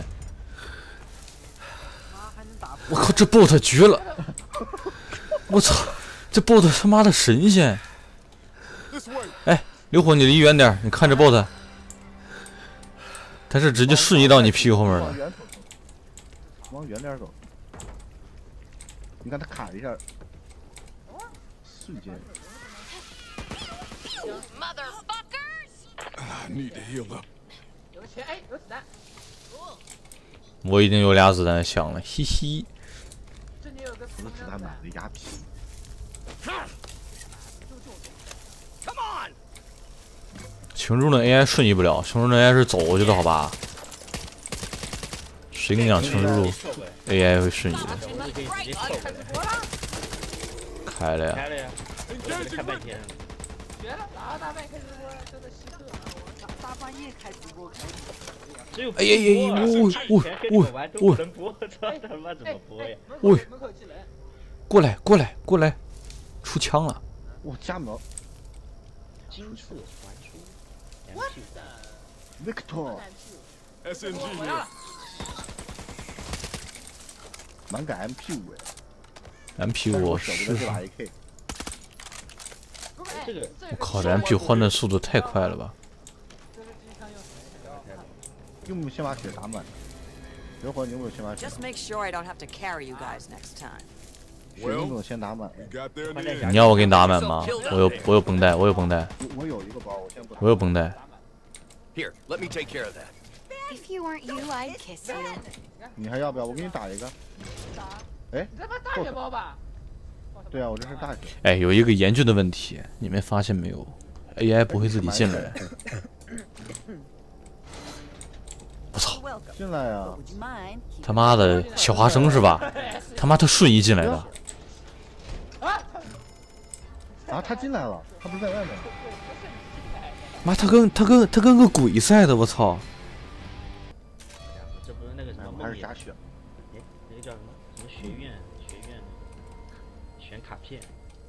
A: 我靠，这 bot 绝了！我操，这 bot 他妈的神仙！哎，刘火，你离远点，你看这 bot， 他是直接瞬移到你屁股后面了。
B: 往远点走。你看他卡一下，瞬间。
G: Need to heal up.
E: 有钱，哎，有子弹。
A: 我已经有俩子弹响了，嘿嘿。
E: 这里有个
B: 子弹满的鸭皮。
C: Come on.
A: 群众的 A I 瞬移不了，群众的 A I 是走过去的好吧？谁跟你讲群众 A I 会瞬移的？开了呀！
H: 开了呀！看半天。
E: 绝了！哪大半夜开直播，真的稀客。大半夜开直播，
H: 只有
A: 哎呀呀呀！我我我我！
H: 能播，这他妈怎么播呀？
A: 喂！过来过来过来！出枪了！
B: 哇，加苗！
H: 金刺传说。
B: Victor。
G: S N G
E: 我要了。
B: 满改 M P 五哎
A: M P 五是，
B: 这把 A K。
H: 这个
A: 我靠，这 M P 五换的速度太快了吧！
B: 用不先把血打满。刘火，你有没有先把血？
F: Just make sure I don't have to carry you guys next time.
B: 血你怎么先打满？
A: 你要我给你打满吗？我有我有绷带，我有绷带，
B: 我有一个包，我先不。
A: 我有绷带。
C: Here, let me take care of that.
D: If you weren't you, I'd kiss you.
B: 你还要不要？我给你打一个。哎，
E: 你他妈大血包吧？
B: 对啊，我这是大血。
A: 哎，有一个严峻的问题，你们发现没有 ？A I 不会自己进来。我操！
B: 进来啊！
A: 他妈的小花生是吧？他妈他瞬移进来的。
B: 啊，他进来了，他不是在外面。
A: 妈，他跟他跟他跟个鬼似的，我操！
H: 这不是那个什么
B: 还是假血？
H: 哎，那个叫什么什么学院学院选卡片。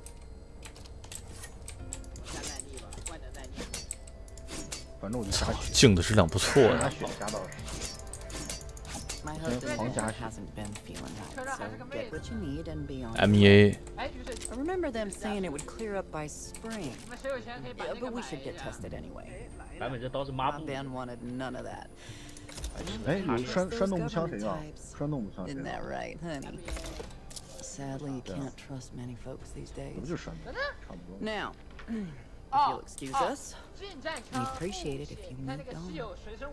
B: 反正我就假血。
A: 镜的质量不错呀。
B: 假血加到。
J: My husband hasn't been feeling right, so get what you need and be on.
A: M E A.
J: I remember them saying it would clear up by spring. Yeah, but we should get tested anyway.
H: 版本这刀是抹布。
J: Ben wanted none of that.
B: 哎，有栓栓动步枪谁啊？栓动步枪谁
J: Isn't that right, honey? Sadly, you can't trust many folks these
B: 不
J: days.
B: 就栓动？差不多。
J: Now, if you'll excuse us, we appreciate it if you moved on.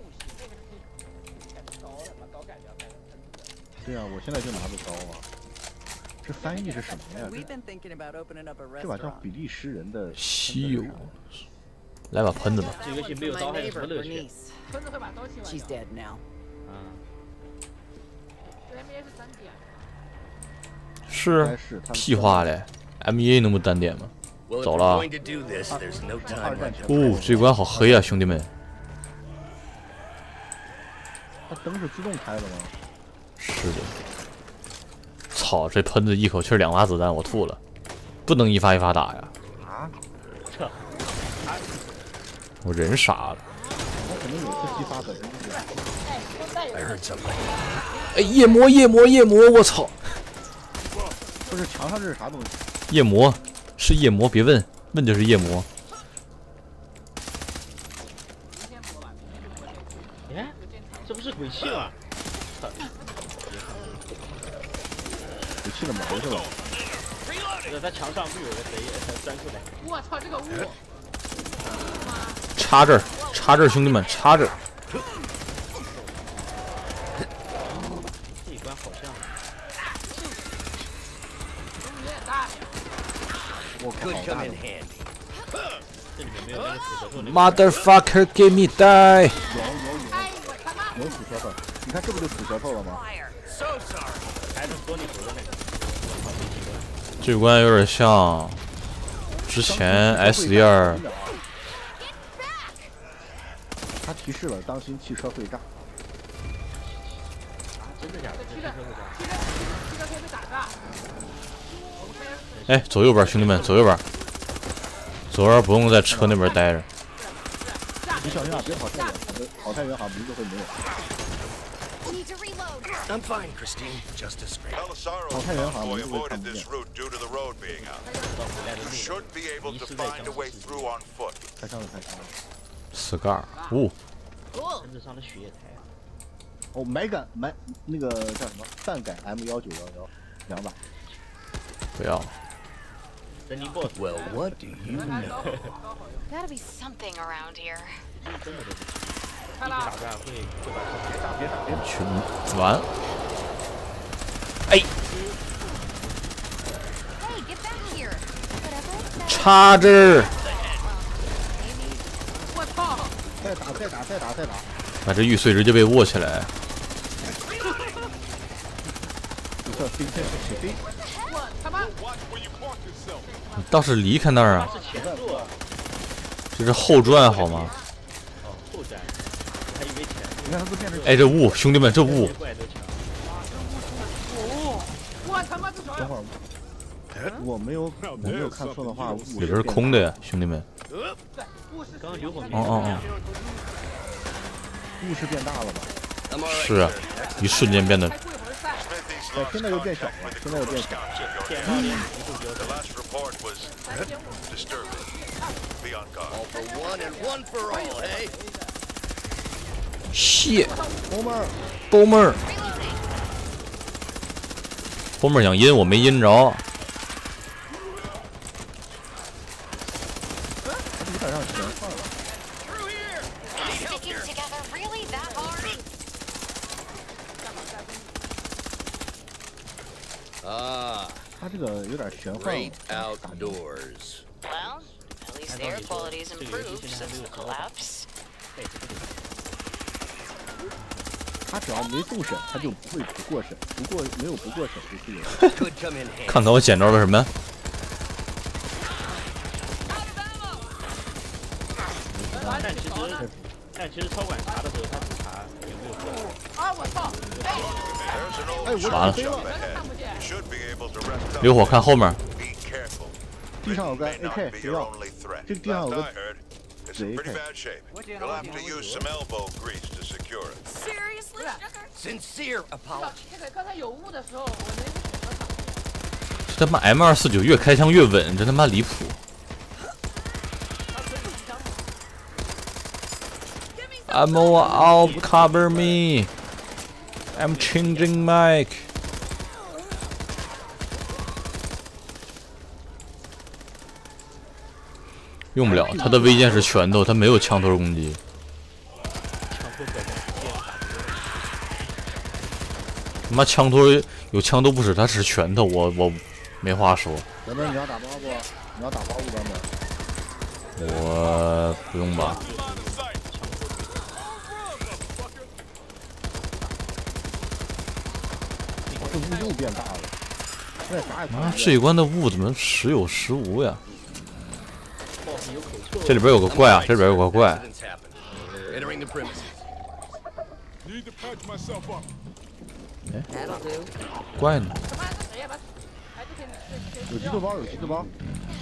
B: 对啊，我现在就拿着刀啊。这翻译是什么呀？
J: We've been thinking about opening up a
B: 这把叫
J: restaurant.
B: 比利时人的
A: 稀有。来把喷子吧。
H: 这游戏没有刀还有什么乐趣？
J: She's dead now.
A: 是屁话嘞 ！M E A 能不单点吗？走了。哦，这关好黑啊，兄弟们！
B: 它灯是自动开的吗？
A: 是的。操，这喷子一口气两发子弹，我吐了。不能一发一发打呀！
B: 啊？
A: 我人傻了。
B: 我可能有次激发本身就是。
A: 哎，夜魔，夜魔，夜魔！我操！
B: 不是墙上这是啥东西？
A: 夜魔，是夜魔，别问，问就是夜魔。
H: 哎，这不是鬼泣吗？
B: 鬼泣的毛是吧？
H: 这在墙上不有个贼钻出来？
E: 我操，这个屋！
A: 插这儿，插这儿，兄弟们，插这儿。
H: 这一关好像。
A: Motherfucker, give me die！
B: 有死舌头，你看这不就死舌头了吗？
A: 这关有点像之前 S D 二。
B: 他提示了，当心汽车会炸。
H: 真的假的？汽车会炸？
E: 汽车可以被打炸。
A: 哎，走右边，兄弟们，走右边。左边不用在车那边待着。
B: 你小心啊，别跑太远，跑太远好像名字会没有。
C: I'm fine, Christine. Just a scrape.
G: Belisaro convoy avoided this route due to the road being out. You should be able to find a way through on foot.
B: 太上了，太上了。
A: 死盖儿，哦。
H: 身子上的血也太。
B: 哦，买杆买那个叫什么？半改 M 幺九幺幺，两把。
A: 不要。
C: Well, what do you know?
D: Gotta be something around here.
A: 群完。哎。插这儿。
E: 我操！
B: 再打，再打，再打，再打。
A: 把这玉碎直接被握起来。
B: 你这飞天起飞。
E: 我他妈！
A: 你倒是离开那儿啊！这是后转好吗？
H: 后转，还以为前。
B: 你看他都变成。
A: 哎，这雾，兄弟们，这雾。
E: 我他妈这什么？
B: 等会儿，我没有我没有看错的话，
A: 里边是空的呀，兄弟们。
H: 刚刚刘火
A: 哦哦哦。
B: 雾是变大了吧？
A: 是啊，一瞬间变得。
B: 哎，现在又变小了，现在又变小。
A: 谢，包妹儿，包妹儿，包妹儿想阴我没阴着。
B: 你敢让钱换了？
C: 啊，
B: 他这个有点玄幻。
C: outdoors.
I: Well, at least the air quality's improved since the collapse.
B: 他只要没送审，他就不会不过审。不过没有不过审就可以。
A: 看看我捡着了什么？
H: 但其实，但其实超管查的时候，他只查有没有过。
E: 啊！我操！
A: 完了，刘火看后面。
B: 地上有个 A K， 不要。这个地上有个。
G: Pretty bad shape. You'll have to use some elbow grease to secure it.
I: Seriously, Sugar?
C: Sincere apology.
E: 那个刚才有雾的时候，我能选择挡。
A: 这他妈 M 二四九越开枪越稳，这他妈离谱。Ammo out, cover me. I'm changing mic. 用不了，他的微剑是拳头，他没有枪头攻击。他妈枪头有枪都不使，他使拳头，我我没话说。
B: 咱们你要打包不？你要打包不，咱们？
A: 我不用吧。
B: 这雾又变大了，现在啥也看不见。
A: 啊，这一关的雾怎么时有时无呀？ 这里边有个怪啊！这里边有个怪。哎，怪呢？
B: 有急救包，有急救包。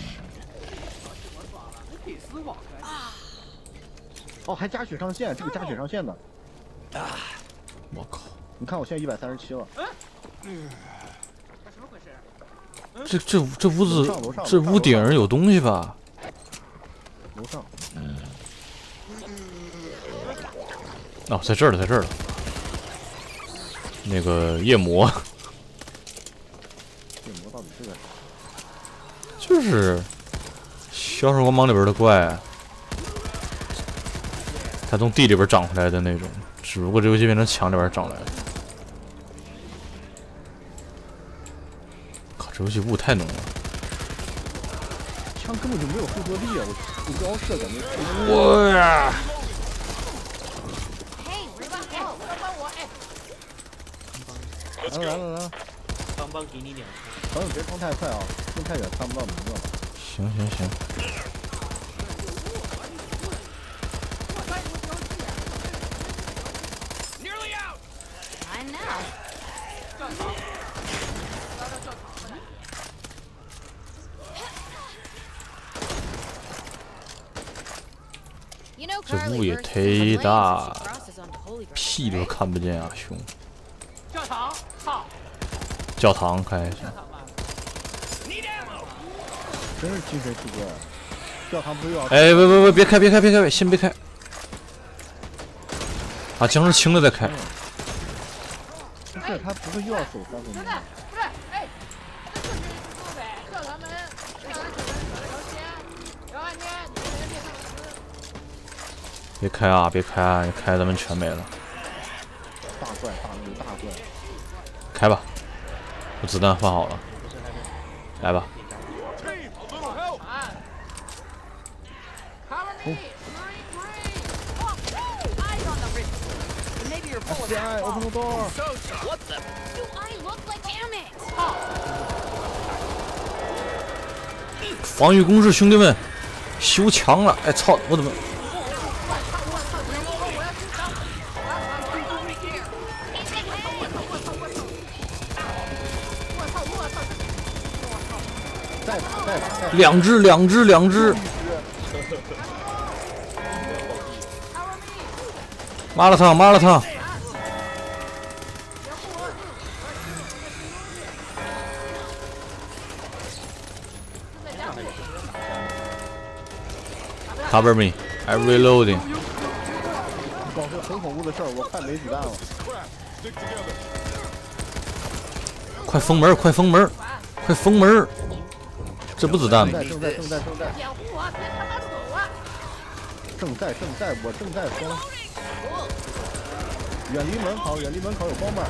B: 哦，还加血上限，这个加血上限的。
A: 我靠！
B: 你看我现在一百三十七了。
A: 这这这屋子，这屋顶上有东西吧？
B: 楼上，
A: 嗯，哦，在这儿了，在这儿了。那个夜魔，
B: 夜魔到底是个啥？
A: 就是《销售光芒》里边的怪，它从地里边长出来的那种，只不过这游戏变成墙里边长来的。靠，这游戏雾太浓了。
B: 枪根本就没有后坐力啊！我我标射感觉。
A: 我呀！
B: 来了来了来了！
H: 帮帮给你两枪。
B: 朋友别冲太快啊，冲太远看不到名字了。
A: 行行行。这雾也忒大，屁都看不见啊，兄！
E: 教堂，操！
A: 教堂开去。
B: 真是精神出怪。教堂不是要？
A: 哎，喂喂喂，别开别开别开，先别开。啊，僵尸清了再开。
B: 不是，他不是又要守三分钟吗？
E: 不是，哎，这就是路呗，教堂门，教堂门条线，然后呢，你这个变成
A: 别开啊！别开啊！你开咱们全没了。
B: 大怪，大路，大怪。
A: 开吧，我子弹放好了，来吧。
B: F B I, open the door.
D: What the? Do I look like? Damn it!
A: 防御工事，兄弟们，修墙了！哎操，我怎么？两只，两只，两只。麻辣烫，麻辣烫。 Cover me, I'm reloading.
B: 搞这很恐怖的事儿，我快没子弹了。
A: 快封门，快封门，快封门！这不子弹吗？
B: 正在正在正在。
E: 掩护我，别他妈走啊！
B: 正在正在，我正在封。远离门口，远离门口有光板。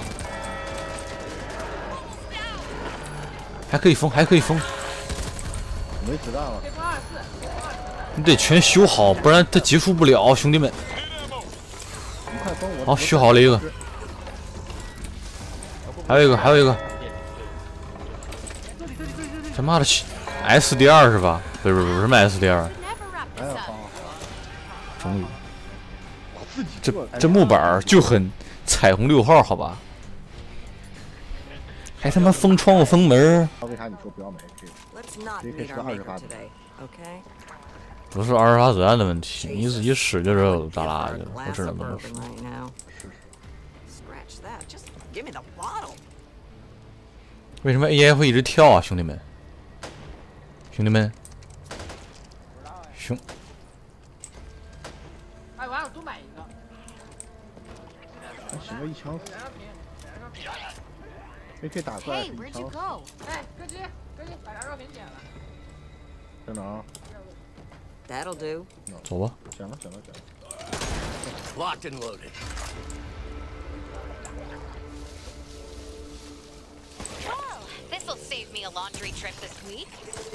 A: 还可以封，还可以封。
B: 没子弹了。
A: 你得全修好，不然它结束不了，兄弟们。
B: 你快封我。
A: 好，修好了一个。还有一个，还有一个。他妈的 ，S D 二是吧？不是不是不是什么 S D 二。
B: 哎呀好。
A: 终于。这这木板就很彩虹六号，好吧？还他妈封窗户封门。
B: 为啥你说不要买 A K？A K 是二十发子弹。
A: 不是二十发子弹的问题，你自己使就肉咋啦的，我只能这么说。为什么 A I 会一直跳啊，兄弟们？兄弟们，兄。
E: 哎，完了，多买一个。
B: 还行吧，一枪。A K 打怪，一枪。
E: 哎，哥基，哥基，把燃料瓶捡了。
B: 在哪儿？
F: That'll do.
A: 走吧。
B: 捡了，捡了，捡了。
C: Locked and loaded.
D: Well, this'll save me a laundry trip this week.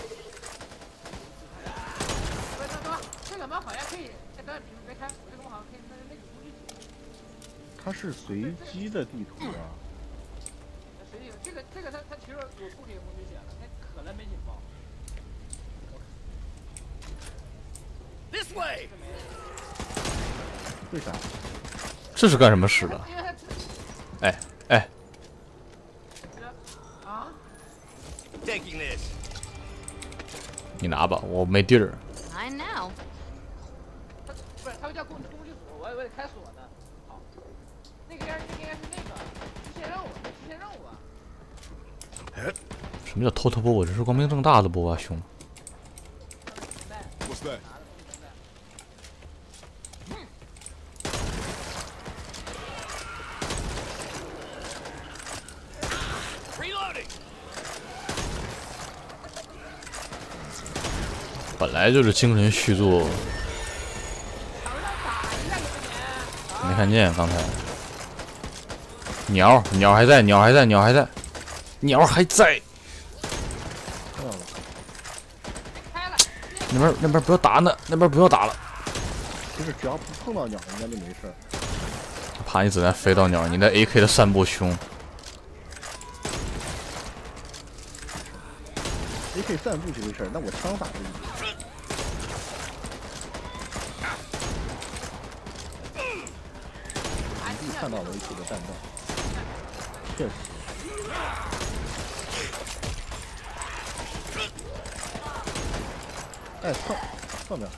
E: 不是说这个门好像可以，哎，等你别开，这个门好像可以那那个出去。
B: 它是随机的地图啊。
E: 随机，这个这个它它其实有不给工具写了，那可能没引爆。
C: This way.
B: 为啥？
A: 这是干什么使的？哎哎。
E: 啊
C: Taking this.
A: 你拿吧，我没地儿。
D: I know.
E: 它不是，它叫工工具锁，我以为开锁呢。好，那个应该应该是那个支线任务，支线任务啊。
A: 什么叫偷偷播？我这是光明正大的播啊，兄。
G: What's that?
C: Reloading.
A: 本来就是精神续作。没看见刚才。鸟鸟还在，鸟还在，鸟还在，鸟还在。 那边那边不要打呢，那边不要打了。
B: 其实只要不碰到鸟，应该就没事。
A: 怕你子弹飞到鸟，你那 A K 的散步凶。
B: A K 散步就没事，那我枪打不赢。一看到了 A K 的弹道，确实。 哎，侧侧面。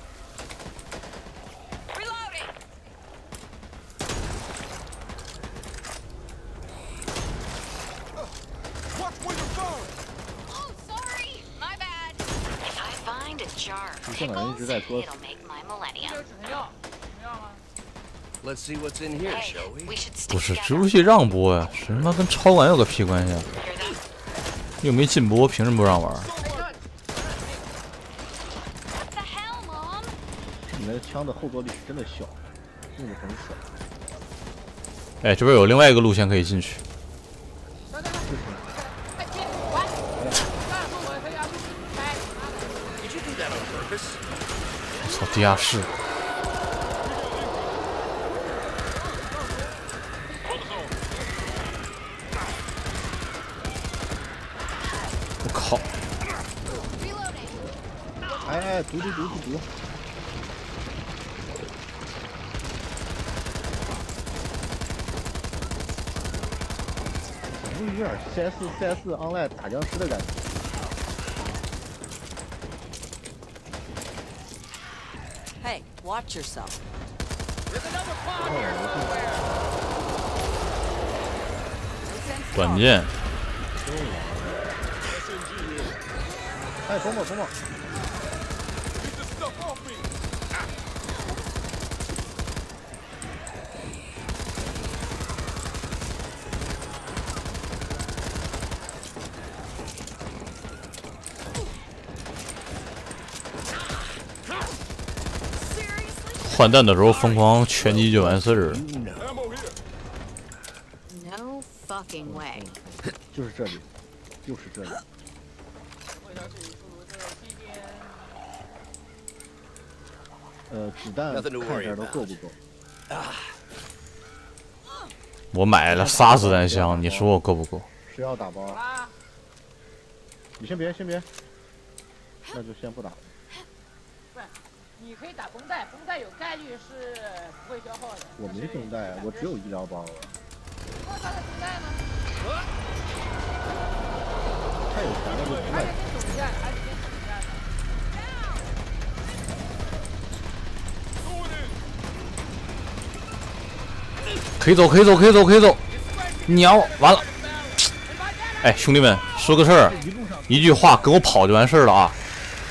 B: 这两人一直在说。
C: Let's see what's in here, shall we?
A: 不是，这游戏让播呀，什么跟超玩有个屁关系啊？又没禁播，凭什么不让玩？
B: 你那枪的后坐力是真的小，用的很少。
A: 哎，这边有另外一个路线可以进去。操，地下室！我靠！
B: 哎哎，毒毒毒毒毒！ 有点 C S C S Online 打僵尸的感觉。
F: Hey, watch yourself.
B: 操
A: 短剑。
B: 哎，疯吧疯吧！
A: 换弹的时候疯狂拳击就完事儿了。
D: No fucking way.
B: 就是这里，就是这里。呃，子弹看着都够不够？
A: 我买了仨子弹箱，你说我够不够？
B: 谁要打包？你先别，先别，那就先不打。
E: 你可以打绷带，绷带有概率是不会消耗的。
B: 我没绷带，我只有医疗包。
E: 那他的绷带呢？
B: 太有钱了，这绷带。
E: 而且跟手榴弹，而且跟手榴弹的。
A: 可以走，可以走，可以走，可以走。鸟，完了。哎，兄弟们，说个事儿，一句话跟我跑就完事儿了啊。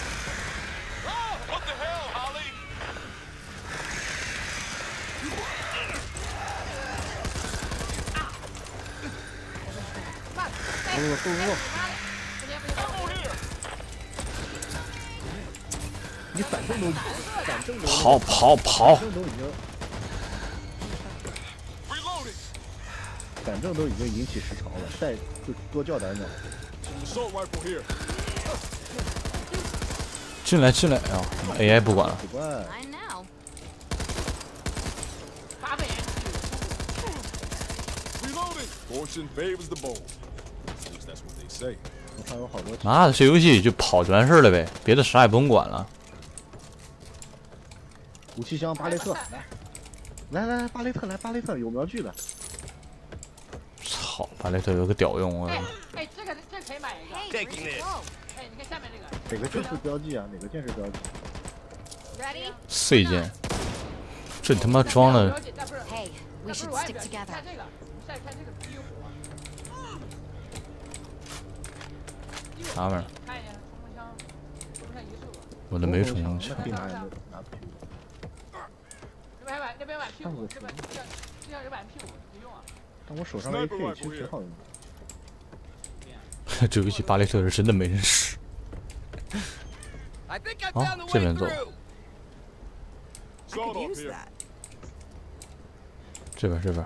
B: 不不不不！你反正都，反正都
A: 跑跑跑！
B: 反正都已经，反正都已经引起时潮了，再就多叫点鸟。
A: 进来进来啊 ！A I 不管了。妈的，这游戏就跑就完事儿了呗，别的啥也不用管了。
B: 武器箱巴雷特，来来来，巴雷特来，巴雷特有瞄具的。
A: 操，巴雷特有个屌用啊！
E: 哎哎，这个这可以买一个。哎，你看下面这个。
B: 哪个键是标记啊？哪个键是标记
A: ？C 键。这他妈装了。
D: Hey, we should stick together.
E: 看这个，再看这个激活。
A: 啥玩意儿？我的没冲锋枪。
E: 那边买，那边买 P 五，这边这样这样有买 P 五没用啊。
B: 但我手上 A K 其实挺好用
A: 的。这游戏巴雷特是真的没人使。好，这边走。这边这边。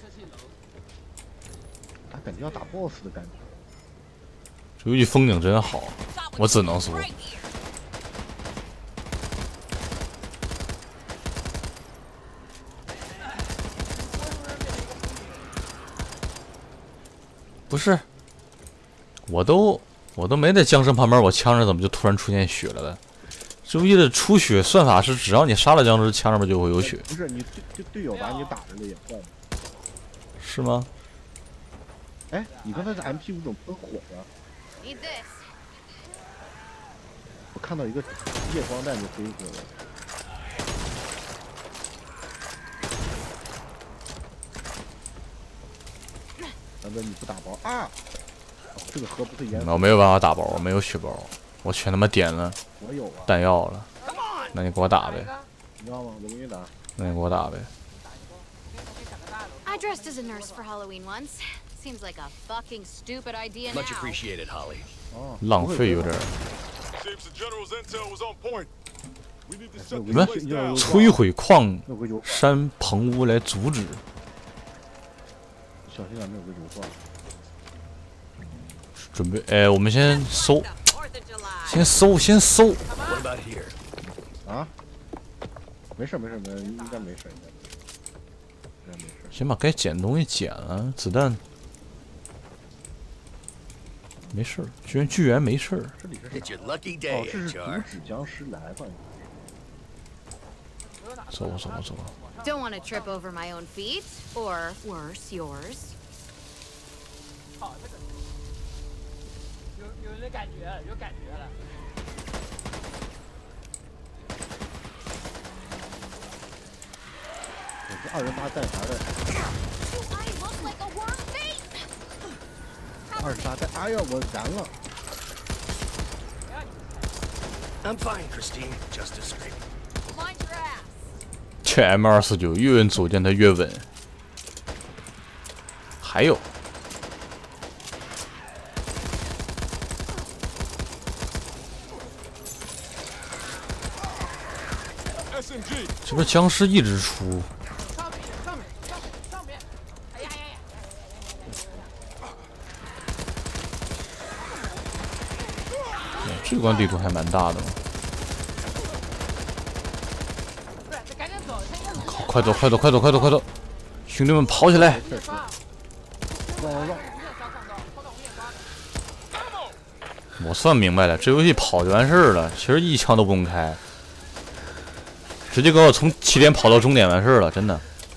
B: 啊，感觉要打 BOSS 的感觉。
A: 这游戏风景真好，我只能说。不是，我都我都没在缰绳旁边，我枪上怎么就突然出现血了呢？这游戏的出血算法是，只要你杀了僵尸，枪上面就会有血。
B: 不是你队队友把你打着了也算。
A: 是吗？
B: 哎，你刚才是 M P 五怎么喷火的？ 我看到一个夜光弹就飞过了。难道你不打包啊？这个盒不是烟。
A: 我没有办法打包，我没有血包，我全他妈点了
B: 我有啊
A: 弹药了。那你给我打呗。
B: 你知道吗？我给你打。
A: 那你给我打呗。
D: I dressed as a nurse for Halloween once. Seems like a fucking stupid idea now.
C: Much appreciated, Holly.
A: 浪费有点。什么？摧毁矿山棚屋来阻止。
B: 小心点，没有个油罐。
A: 准备，哎，我们先搜，先搜，先搜。
B: 啊？没事没事没事，应该没事应该。
A: 先把该捡的东西捡了，子弹没事儿，居然居然没事儿。
B: 这里是啥？哦，这是阻止僵尸来吧？
A: 走吧走吧走吧。
D: Don't want to trip over my own feet, or worse, yours.
E: 好，这个有有点感觉了，有感觉了。
B: 我是二人八带啥的。 二十八弹，哎呀，我燃了。
C: I'm fine, Christine. Just a scrape.
D: Mind your ass.
A: 这 M 二四九越稳组件它越稳。还有，这不僵尸一直出。
E: 上面上面上面上面！哎呀呀呀！
A: 这关地图还蛮大的嘛。 快走！快走！快走！快走！快走！兄弟们，跑起来！我算明白了，这游戏跑就完事儿了，其实一枪都不用开，直接给我从起点跑到终点完事儿了，真的。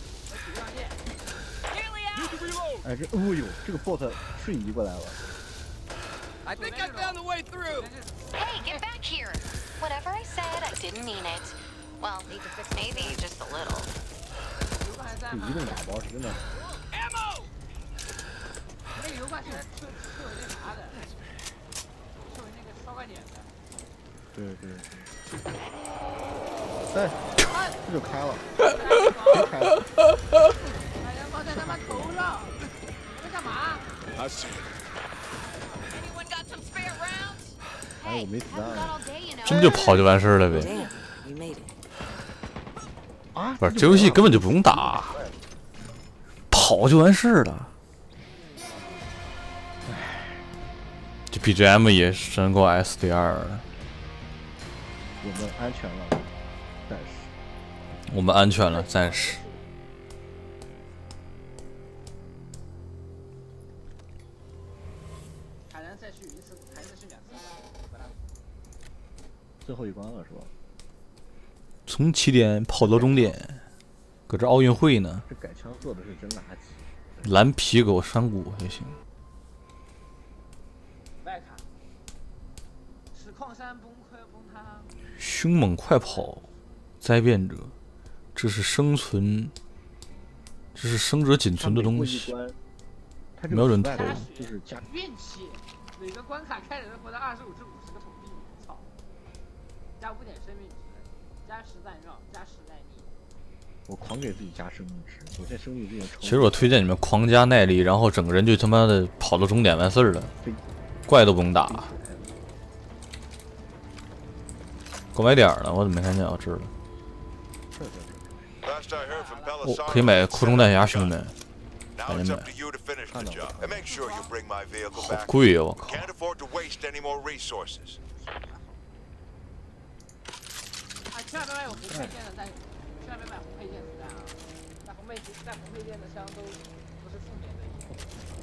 B: 哎，这，哦呦，这个 bot 瞬移过来了。
I: I think I found the way through. Hey, get back here! Whatever I said, I didn't mean it. Well, maybe just a little.
B: 这移动打包是真的。
E: 那个油罐是是是有那啥的，是有那个烧快点的。
B: 对对对。哎，这就开了，谁开了？
E: 哎呀，放在他妈头上，在干嘛？
B: 哎，我没子弹。
A: 真就跑就完事儿了呗。
B: 啊？
A: 不是，这游戏根本就不用打，跑就完事儿了。这 B G M 也升过 S D R 了。
B: 我们安全了，暂时。
A: 我们安全了，暂时。
E: 还能再去一次，还能去两次。
B: 最后一关了是吧？
A: 从起点跑到终点，搁这奥运会呢。
B: 这改枪做的是真垃圾。
A: 蓝皮狗山谷还行。
E: 外卡，实况山崩溃崩塌。
A: 凶猛快跑，灾变者，这是生存，这是生者仅存的东西。瞄准头。
B: 就是加
E: 运气，每个关卡开始能获得二十五至五十个铜币，操！加五点生命值。 加实弹药，加实耐力。
B: 我狂给自己加生命值，我现在生命值已经超。
A: 其实我推荐你们狂加耐力，然后整个人就他妈的跑到终点完事儿了，怪都不用打。给我买点儿呢，我怎么没看见？我知道了。哦，可以买扩充弹匣，兄弟们，赶紧买。好贵啊！我靠。
E: 千万别买有红配件的弹，千万别买红配件子弹啊！带红配带红配件的枪都都是负面的。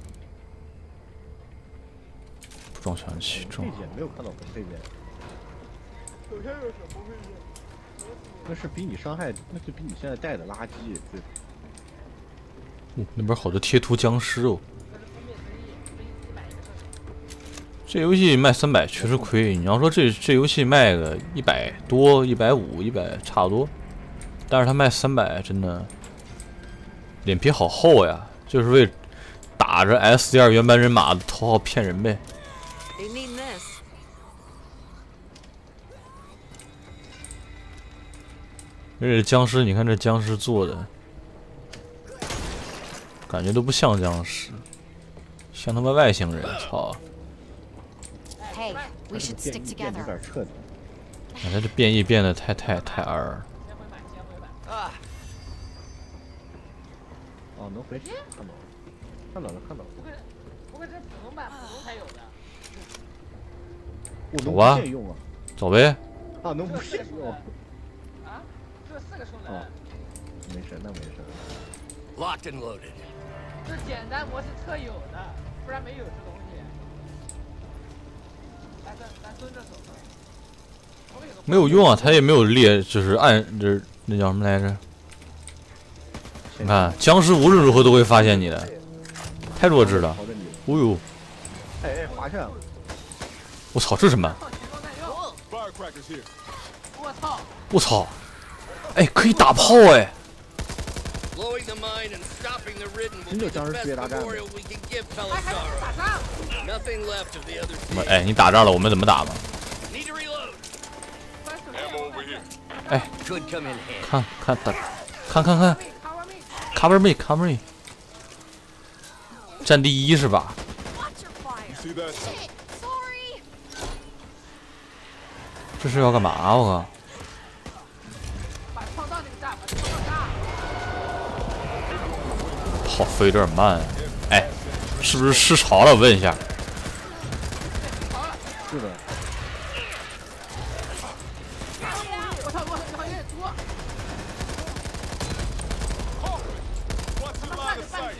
A: 不装枪器，装。
B: 配件没有看到红配件。
E: 首先有什么红配件？
B: 那是比你伤害，那就比你现在带的垃圾，对。
A: 哦，那边好多贴图僵尸哦。这游戏卖三百确实亏，你要说这这游戏卖个一百多、一百五、一百差不多，但是他卖三百，真的脸皮好厚呀，就是为打着 S D 二原版人马的头号骗人呗。这僵尸，你看这僵尸做的，感觉都不像僵尸，像他妈外星人，操！
D: Hey, we should stick together.
A: 哎，他这变异变得太太太二。
B: 哦，能回去，看到了，看到了，看到了。
E: 不过，不过这普通版普通才有的。
B: 我
A: 走吧，走呗。
B: 啊，能不限用？
E: 啊，这四个充能。
B: 哦，没事，那没事。
C: Locked and loaded.
E: 这简单模式特有的，不然没有这东西。
A: 没有用啊，他也没有列，就是按，就是那叫什么来着？你看，僵尸无论如何都会发现你的，太弱智了。哦呦！
B: 哎哎，滑下！
A: 我操，这什么？
E: 我操！
A: 我操！哎，可以打炮哎！
C: Blowing the mine and stopping the ridden will
B: 真
C: be
B: 就像
C: the
B: 是
C: best
B: 世界大战。
C: memorial we can give Pelisaro. Nothing left of the other
A: 我们
C: team.
A: 哎，你打仗了，我们怎么打嘛？
C: Need to reload.
G: Ammo over here.
A: 哎，
C: Could come in handy.
A: 看看打，看看看 ，cover me cover me， 占第一是吧？
G: See that?
A: 这是要干嘛？我靠！
E: 把创造那个炸，把创造炸。
A: 跑飞有点慢，哎，是不是失潮了？问一下。
B: 是的。
E: 我操！我操！有点多。
G: What's the line of sight?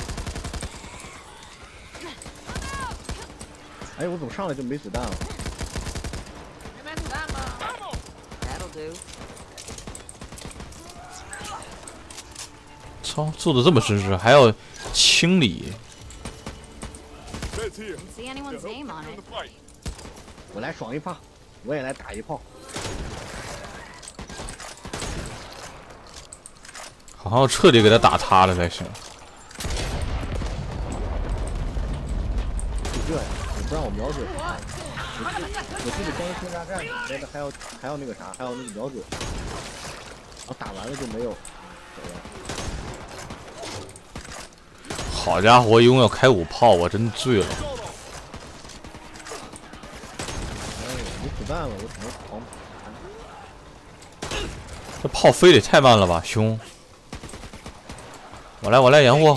B: 哎，我怎么上来就没子弹了？
E: 没买子弹吗
F: That'll do.
A: 操，做的这么真实，还要清理。
G: That's here.
D: Didn't see anyone's name on
G: In
D: it.
G: the fight.
B: 我来爽一炮，我也来打一炮。
A: 好像要彻底给他打塌了才行。
B: 就这呀，你不让我瞄准。我记得我记得《星球大战》里面的还要还要那个啥，还要那个瞄准，然后打完了就没有走了。
A: 好家伙，一共要开五炮，我真醉了。
B: 哎，没子弹了，我只能狂弹。
A: 这炮飞得太慢了吧，兄！我来，我来掩护。
B: 我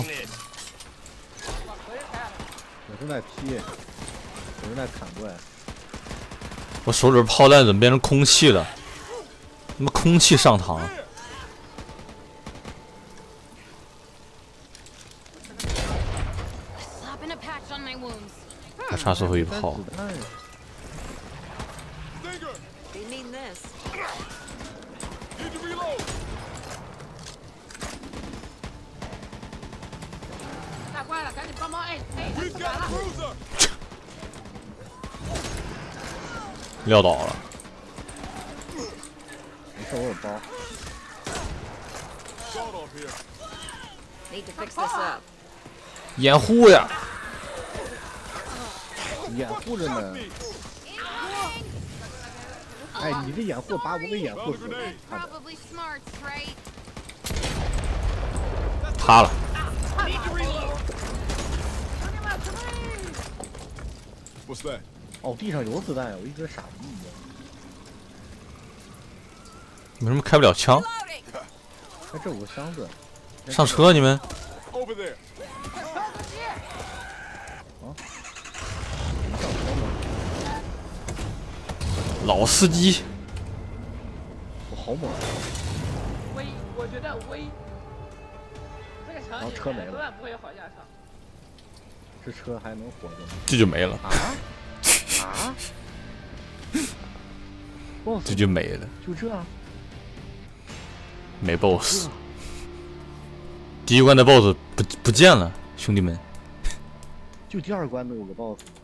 B: 正在劈，我正在砍怪。
A: 我手指炮弹怎么变成空气了？他妈空气上膛！
D: Slapping a patch on my wounds.
A: 还差最后一炮。
F: They mean this.
G: Need to reload.
E: 打怪了，赶紧帮忙！哎哎，
G: We've
E: 打
G: got a
E: 了！
G: cruiser.
A: 撂倒了。
B: 没事，我有包。
G: Shot off here.
F: Need to fix this up.
A: 掩护呀！
B: 掩护着呢。哎，你这掩护把我给掩护死了。
D: Probably smart, right?
A: 塌了。
G: What's that?
B: 哦，地上有子弹呀！我一直傻逼一样。
A: 为什么开不了枪？
B: 哎，这有个箱子。
A: 上车，你们。
G: Over there.
A: 老司机。
B: 我好猛。
E: 危，我觉得危。这个场景
B: 车没了
E: 永远不会有好下场。
B: 这车还能活着吗？
A: 这就没了。
B: 啊？啊？
A: 这就没了。
B: 就这？
A: 没 boss。第一关的 boss 不不见了，兄弟们。
B: 就第二关都有个 boss。